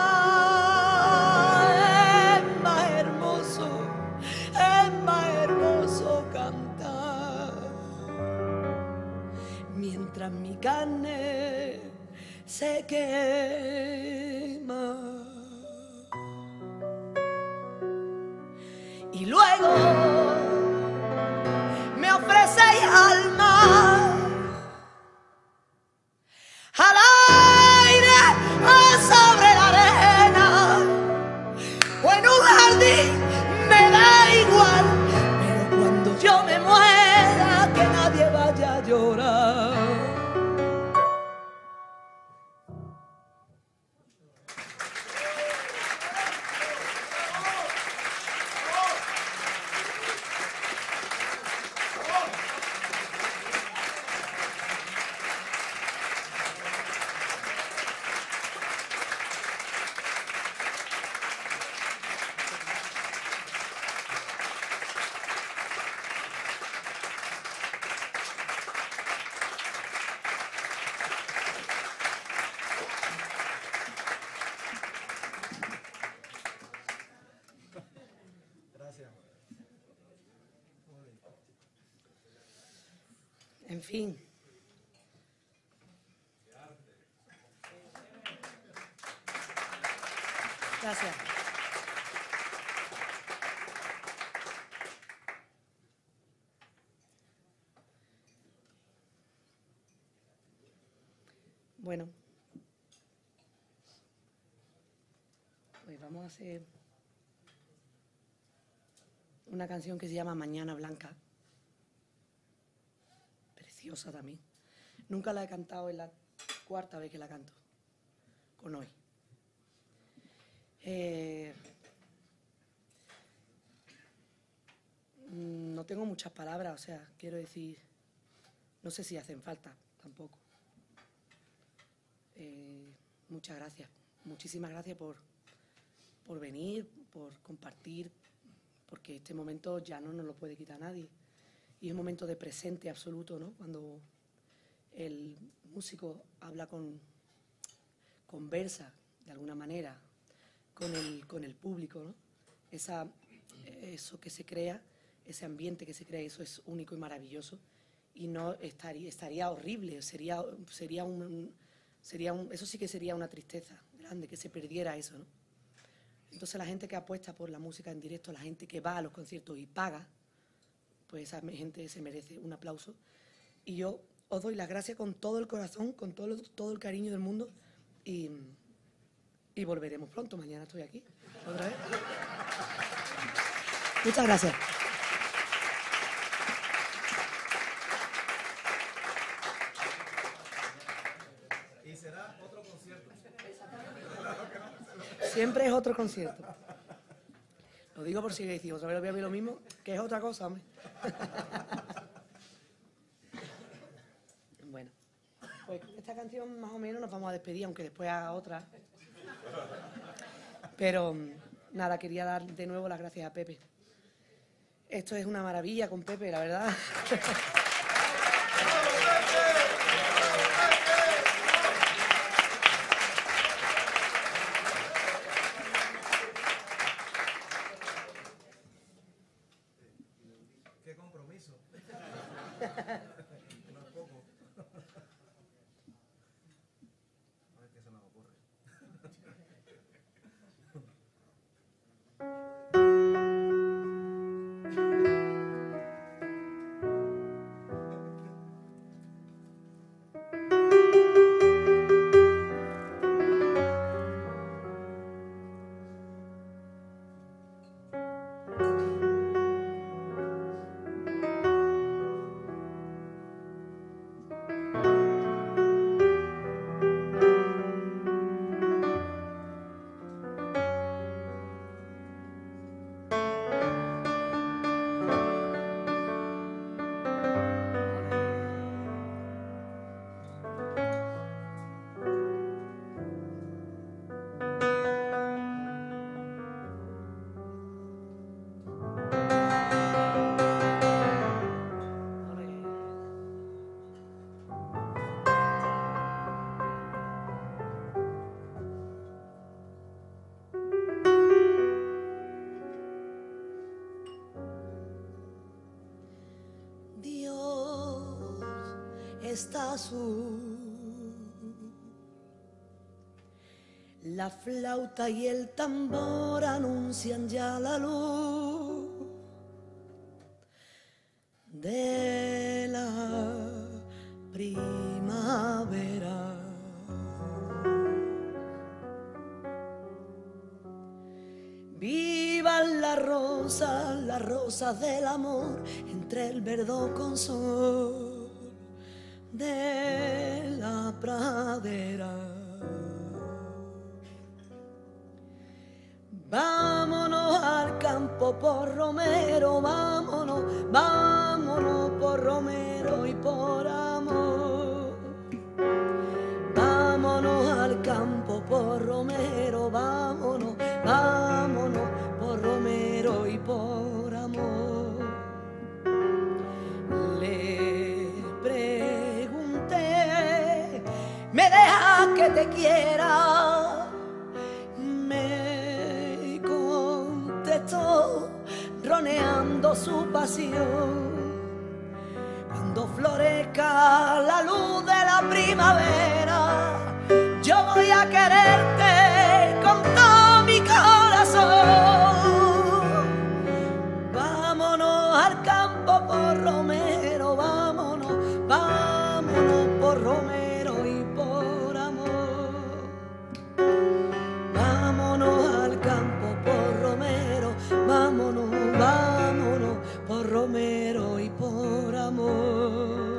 Mientras mi carne se quema y luego me ofrecéis alma al aire o sobre la arena o en un jardín, me da igual, pero cuando En fin. Gracias. Bueno, pues vamos a hacer una canción que se llama Mañana Blanca. Preciosa también. Nunca la he cantado, es la cuarta vez que la canto, con hoy. Eh, no tengo muchas palabras, o sea, quiero decir, no sé si hacen falta tampoco. Eh, muchas gracias, muchísimas gracias por, por venir, por compartir, porque este momento ya no nos lo puede quitar nadie. Y es un momento de presente absoluto, ¿no? Cuando el músico habla con, conversa de alguna manera con el, con el público, ¿no? Esa, eso que se crea, ese ambiente que se crea, eso es único y maravilloso. Y no estaría, estaría horrible, sería, sería un... Sería un, eso sí que sería una tristeza grande, que se perdiera eso, ¿no? Entonces la gente que apuesta por la música en directo, la gente que va a los conciertos y paga, pues esa gente se merece un aplauso. Y yo os doy las gracias con todo el corazón, con todo, todo el cariño del mundo y, y volveremos pronto. Mañana estoy aquí, otra vez. Muchas gracias. Siempre es otro concierto. Lo digo por si decís, otra vez voy a ver lo mismo, que es otra cosa, hombre. Bueno, pues con esta canción más o menos nos vamos a despedir, aunque después haga otra. Pero nada, quería dar de nuevo las gracias a Pepe. Esto es una maravilla con Pepe, la verdad. No es poco. A ver qué se nos ocurre. Está azul, la flauta y el tambor anuncian ya la luz de la primavera. Vivan las rosas, las rosas del amor entre el verdor con sol de la pradera. Vámonos al campo por Romero, vámonos, vámonos por Romero y por amor. Vámonos al campo por Romero, vámonos, vámonos por Romero y por amor. Le pregunté, ¿me deja que te quiera? Me contestó roneando su pasión. Cuando florezca la luz de la primavera, yo voy a quererte con todo mi corazón. Vámonos al campo por romero, vámonos, vámonos por romero y por amor. Vámonos al campo por romero, vámonos, vámonos por romero y por amor.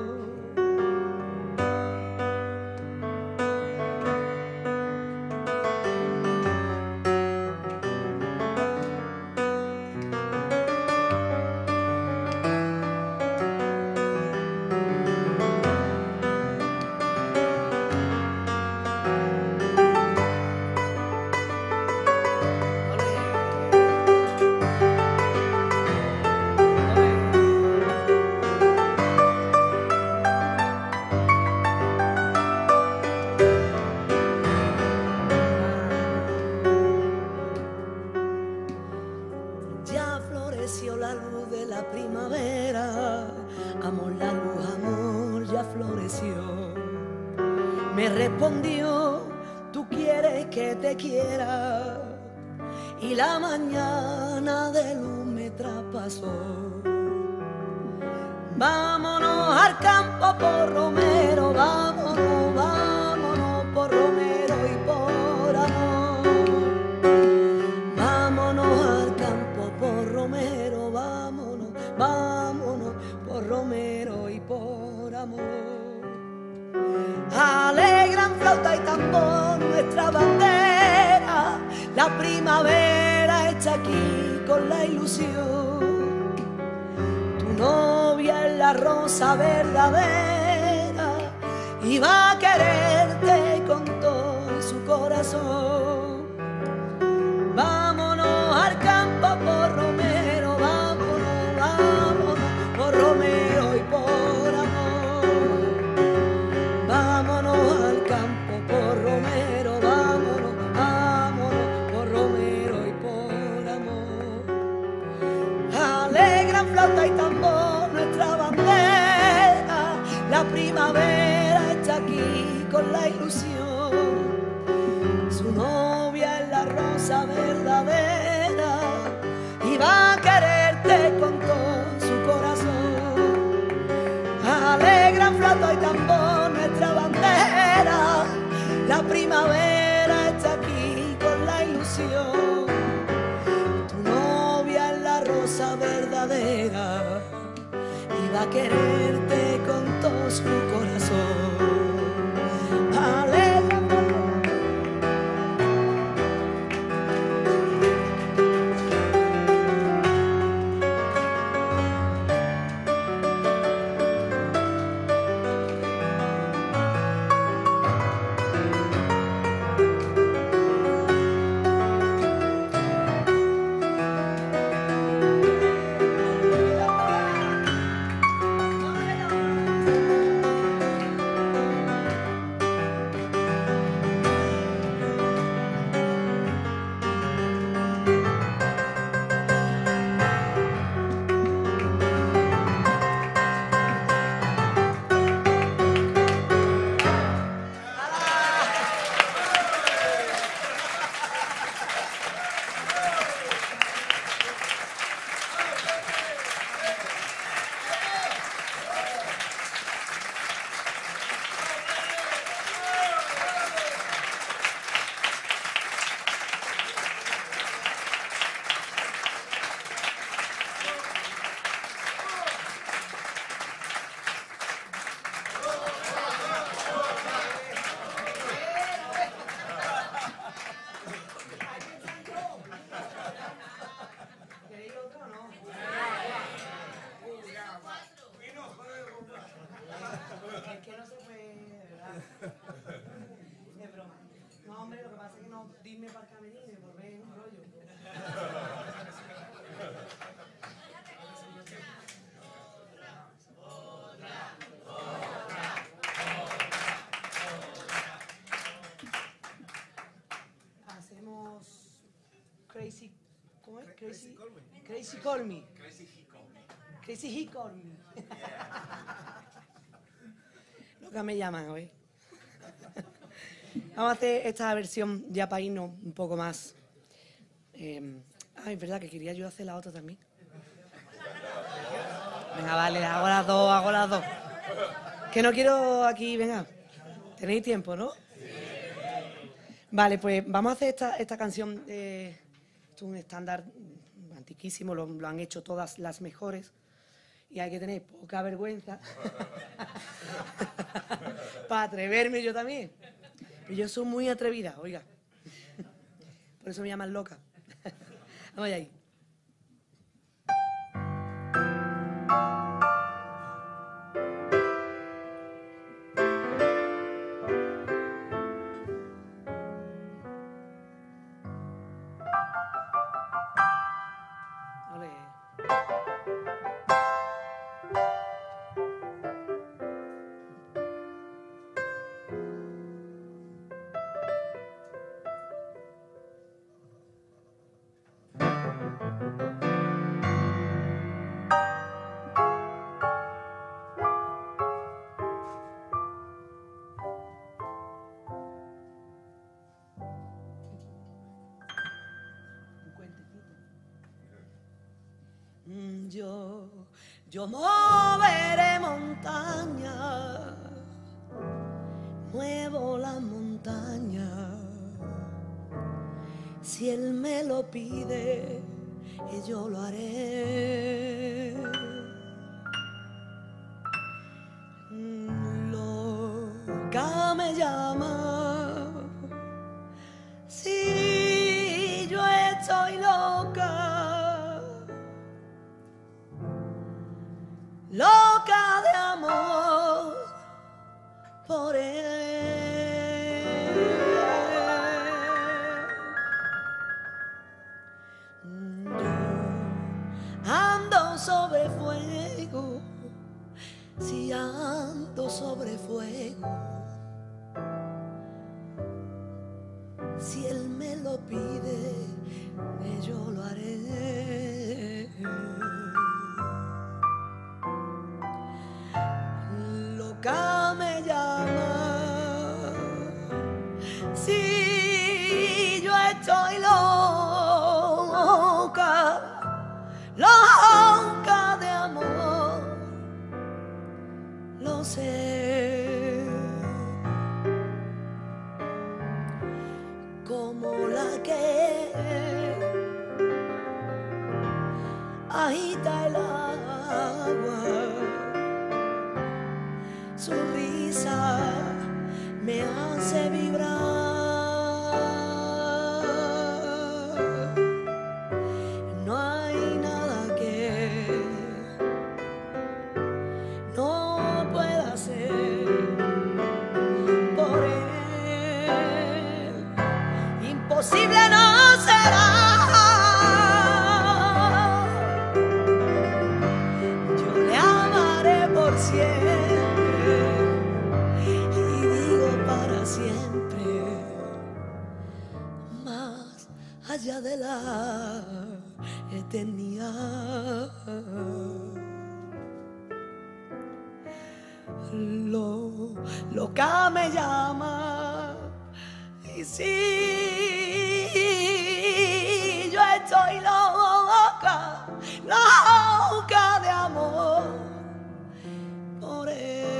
Ya floreció la luz de la primavera, amor, la luz, amor, ya floreció. Me respondió, tú quieres que te quiera, y la mañana de luz me traspasó. Vámonos al campo por romero, vámonos, vámonos por romero y por amor. Vámonos al campo por romero, vámonos, vámonos por romero y por amor. Alegran flauta y tambor nuestra bandera, la primavera está aquí con la ilusión. Tu novia es la rosa verdadera y va a quererte con todo su corazón. Vámonos al campo por romero, vámonos, vámonos por romero y por amor. Vámonos al campo por romero, vámonos, vámonos por romero y por amor. Alegran flauta y tambor nuestra bandera, la primavera está aquí con la ilusión. Su novia es la rosa verdadera y va a quererte con todo su corazón. Alegran flauta y tambor nuestra bandera, la primavera está aquí con la ilusión. Tu novia es la rosa verdadera y va a quererte con todo su corazón. Alegran dime para el camerino y volver en un rollo. Hacemos Crazy, ¿cómo es? Crazy, Crazy Call Me. Crazy He Call Me. Crazy He Call Me. Loca me llaman hoy. Vamos a hacer esta versión ya para irnos un poco más. Eh, ah, es verdad que quería yo hacer la otra también. Venga, vale, hago las dos, hago las dos. Que no quiero aquí, venga. ¿Tenéis tiempo, no? Vale, pues vamos a hacer esta, esta canción. Eh, esto es un estándar antiquísimo, lo, lo han hecho todas las mejores. Y hay que tener poca vergüenza para atreverme yo también. Y yo soy muy atrevida, oiga. Por eso me llaman loca. Vamos ahí. Yo, yo moveré montaña, muevo la montaña. Si él me lo pide, yo lo haré. Loca me llama, si yo estoy loca. Loca de amor por él. Yo ando sobre fuego, si ando sobre fuego. Si él me lo pide, yo lo haré. Loca me llama, si yo estoy loca, loca de amor, lo sé, como la que agita el agua. Su risa me hace vibrar. No hay nada que no pueda hacer por él. Imposible no será. Yo le amaré por siempre. Siempre, más allá de la eternidad. Lo, loca me llama, y si yo estoy loca, loca de amor por él.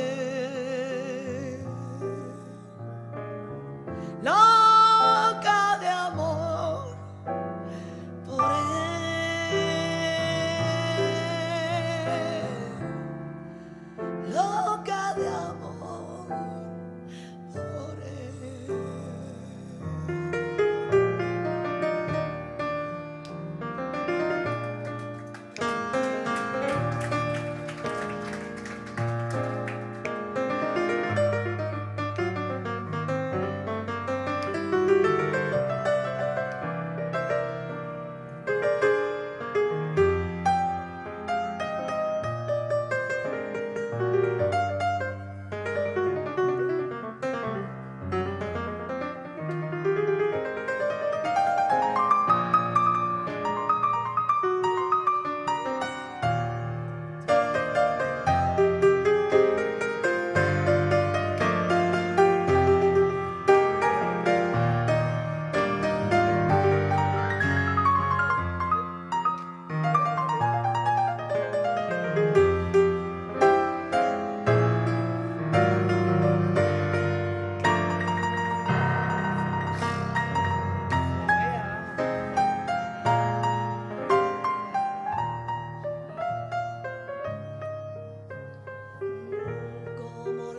Loca de amor por él. Loca de amor por él.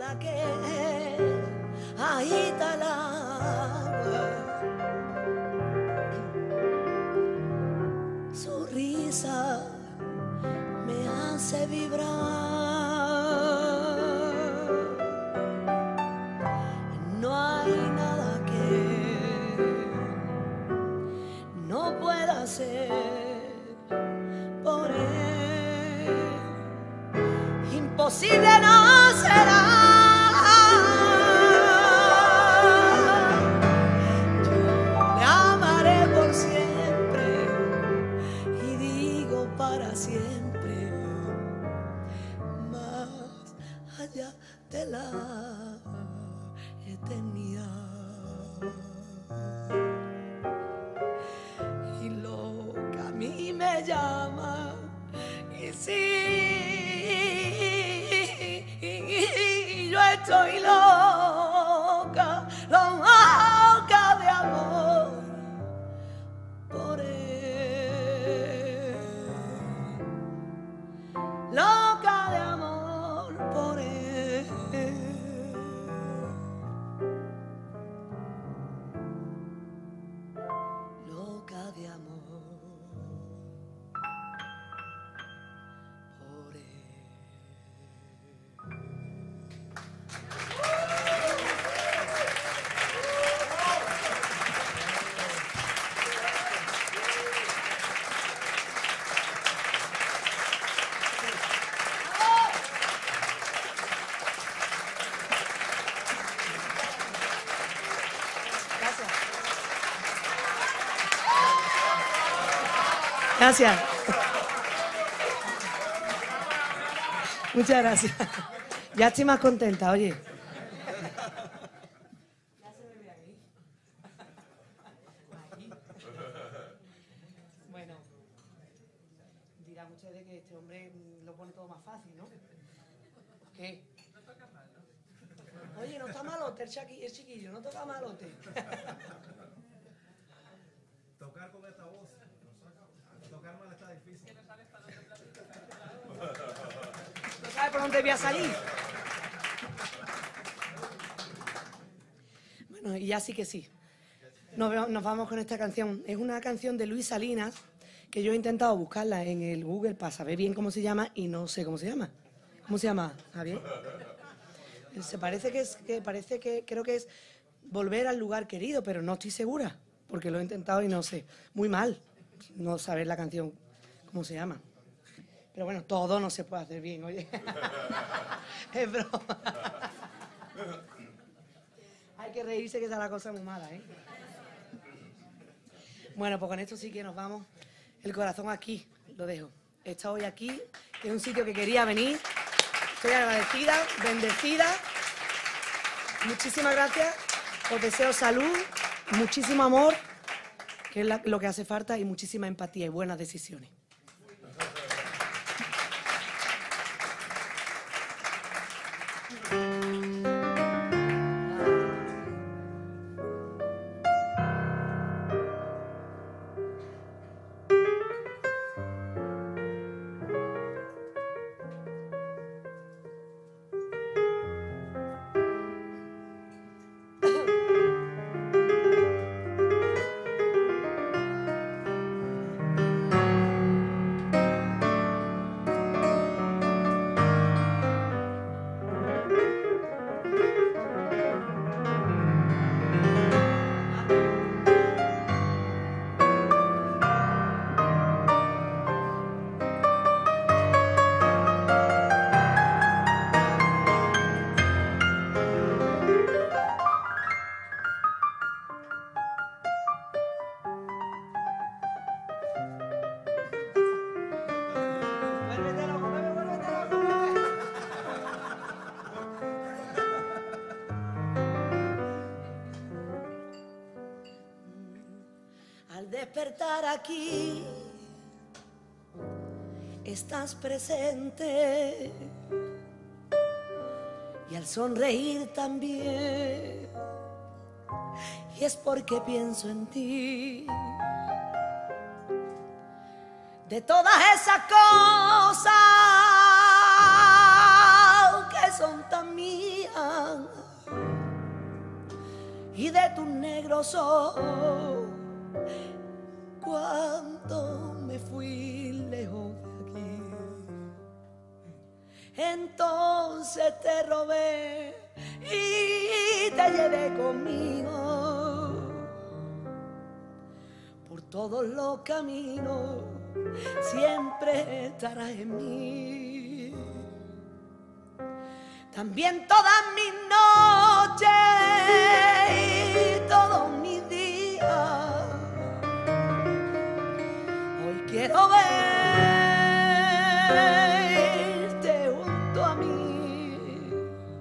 ola que agita el agua, su risa me hace vibrar. No hay nada que no pueda hacer por él. Imposible no será. Yo le amaré por siempre y digo para siempre, más allá de la eternidad. Y lo que a mí me llama, y sí, yo estoy loca, loca de amor por él, loca de amor por él. Loca de amor por él. Gracias. Muchas gracias. Ya estoy más contenta, oye. Bueno, dirán ustedes que este hombre lo pone todo más fácil, ¿no? ¿Qué? Oye, no está malote el, chaqui, el chiquillo, no toca malote. Tocar con esta voz. Tocar mal está difícil. ¿No sabe por dónde voy a salir? Bueno, y ya sí que sí. Nos, nos vamos con esta canción. Es una canción de Luis Salinas, que yo he intentado buscarla en el Google para saber bien cómo se llama y no sé cómo se llama. ¿Cómo se llama, Javier? Se parece que es, que parece que creo que es Volver al lugar querido, pero no estoy segura, porque lo he intentado y no sé. Muy mal no saber la canción, cómo se llama. Pero bueno, todo no se puede hacer bien, oye. Es broma. Hay que reírse, que está la cosa muy mala, ¿eh? Bueno, pues con esto sí que nos vamos. El corazón aquí, lo dejo. He estado hoy aquí, que es un sitio que quería venir. Estoy agradecida, bendecida. Muchísimas gracias. Os deseo salud, muchísimo amor, que es la, lo que hace falta, y muchísima empatía y buenas decisiones. Despertar aquí, estás presente, y al sonreír también, y es porque pienso en ti. De todas esas cosas que son tan mías, y de tus negros ojos. Cuando me fui lejos de aquí, entonces te robé y te llevé conmigo por todos los caminos, siempre estarás en mí. También todas mis noches y todos mis días, hoy quiero verte junto a mí.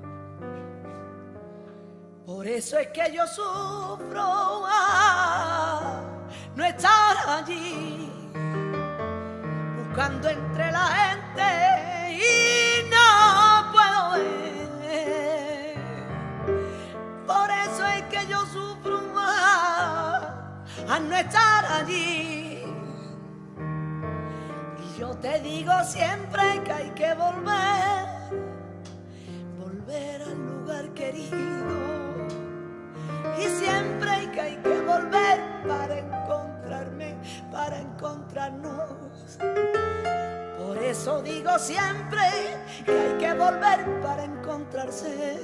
Por eso es que yo sufro a no estar allí, buscando entre la gente y no puedo ver. Por eso es que yo sufro más a no estar allí. Y yo te digo siempre que hay que volver, volver al lugar querido. Y siempre que hay que volver para encontrarme, para encontrarnos. Por eso digo siempre que hay que volver para encontrarse.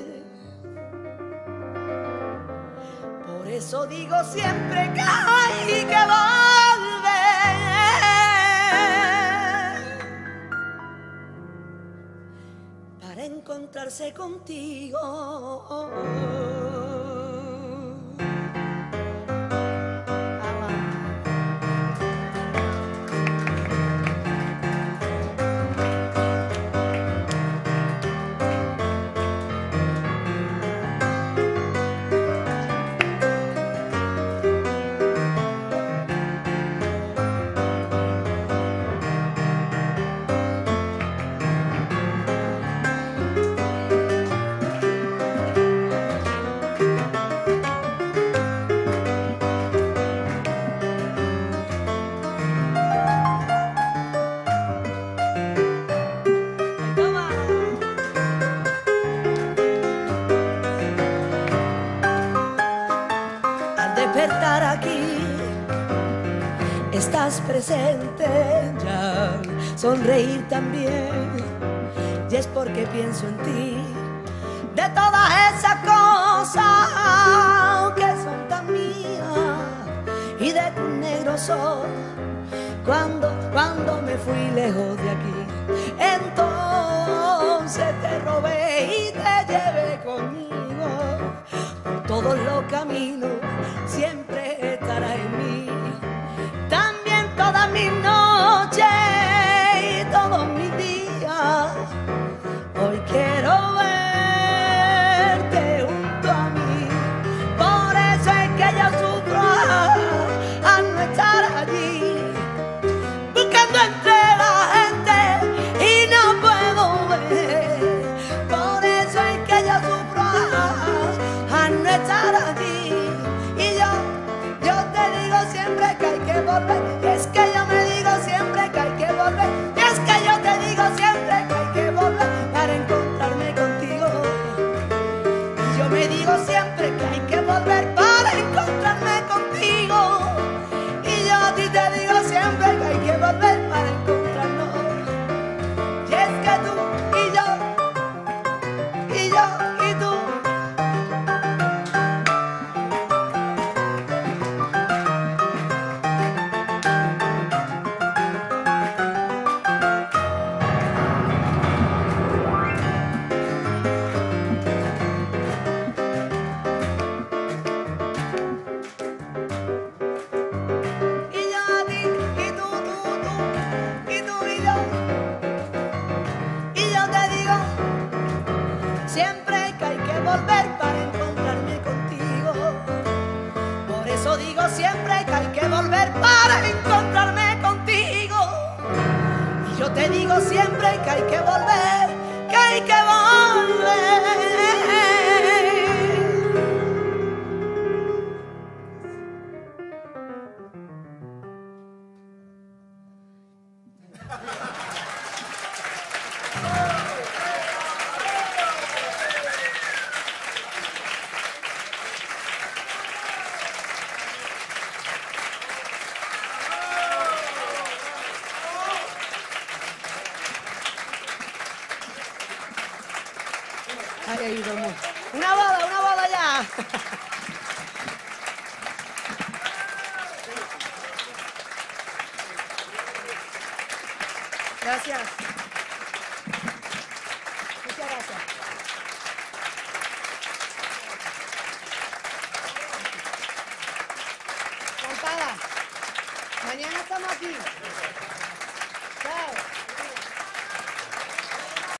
Por eso digo siempre que hay que volver para encontrarse contigo. Estás presente ya, sonreír también, y es porque pienso en ti, de todas esas cosas que son tan mías, y de tus negros ojos, cuando, cuando me fui lejos de aquí, entonces te robé y te llevé conmigo, por todos los caminos, siempre estarás en mí. Todas mis noches y todos mis días, hoy quiero verte junto a mí. Por eso es que yo sufro a no estar allí, buscando entre la gente y no puedo ver. Por eso es que yo sufro a no estar allí. Y yo, yo te digo siempre que hay que volver. Es que yo me digo siempre que hay que volver. Y es que yo te digo siempre que hay que volver para encontrarme contigo. Y yo me digo siempre que hay que volver para encontrarme contigo. Y yo a ti te digo siempre que hay que volver para encontrarnos. Y es que tú y yo, y yo y tú. Siempre que hay que volver para encontrarme contigo. Y yo te digo siempre que hay que volver, que hay que volver. ido. Una boda, una boda ya. Gracias. Muchas gracias. Cantada. Mañana estamos aquí. Chao.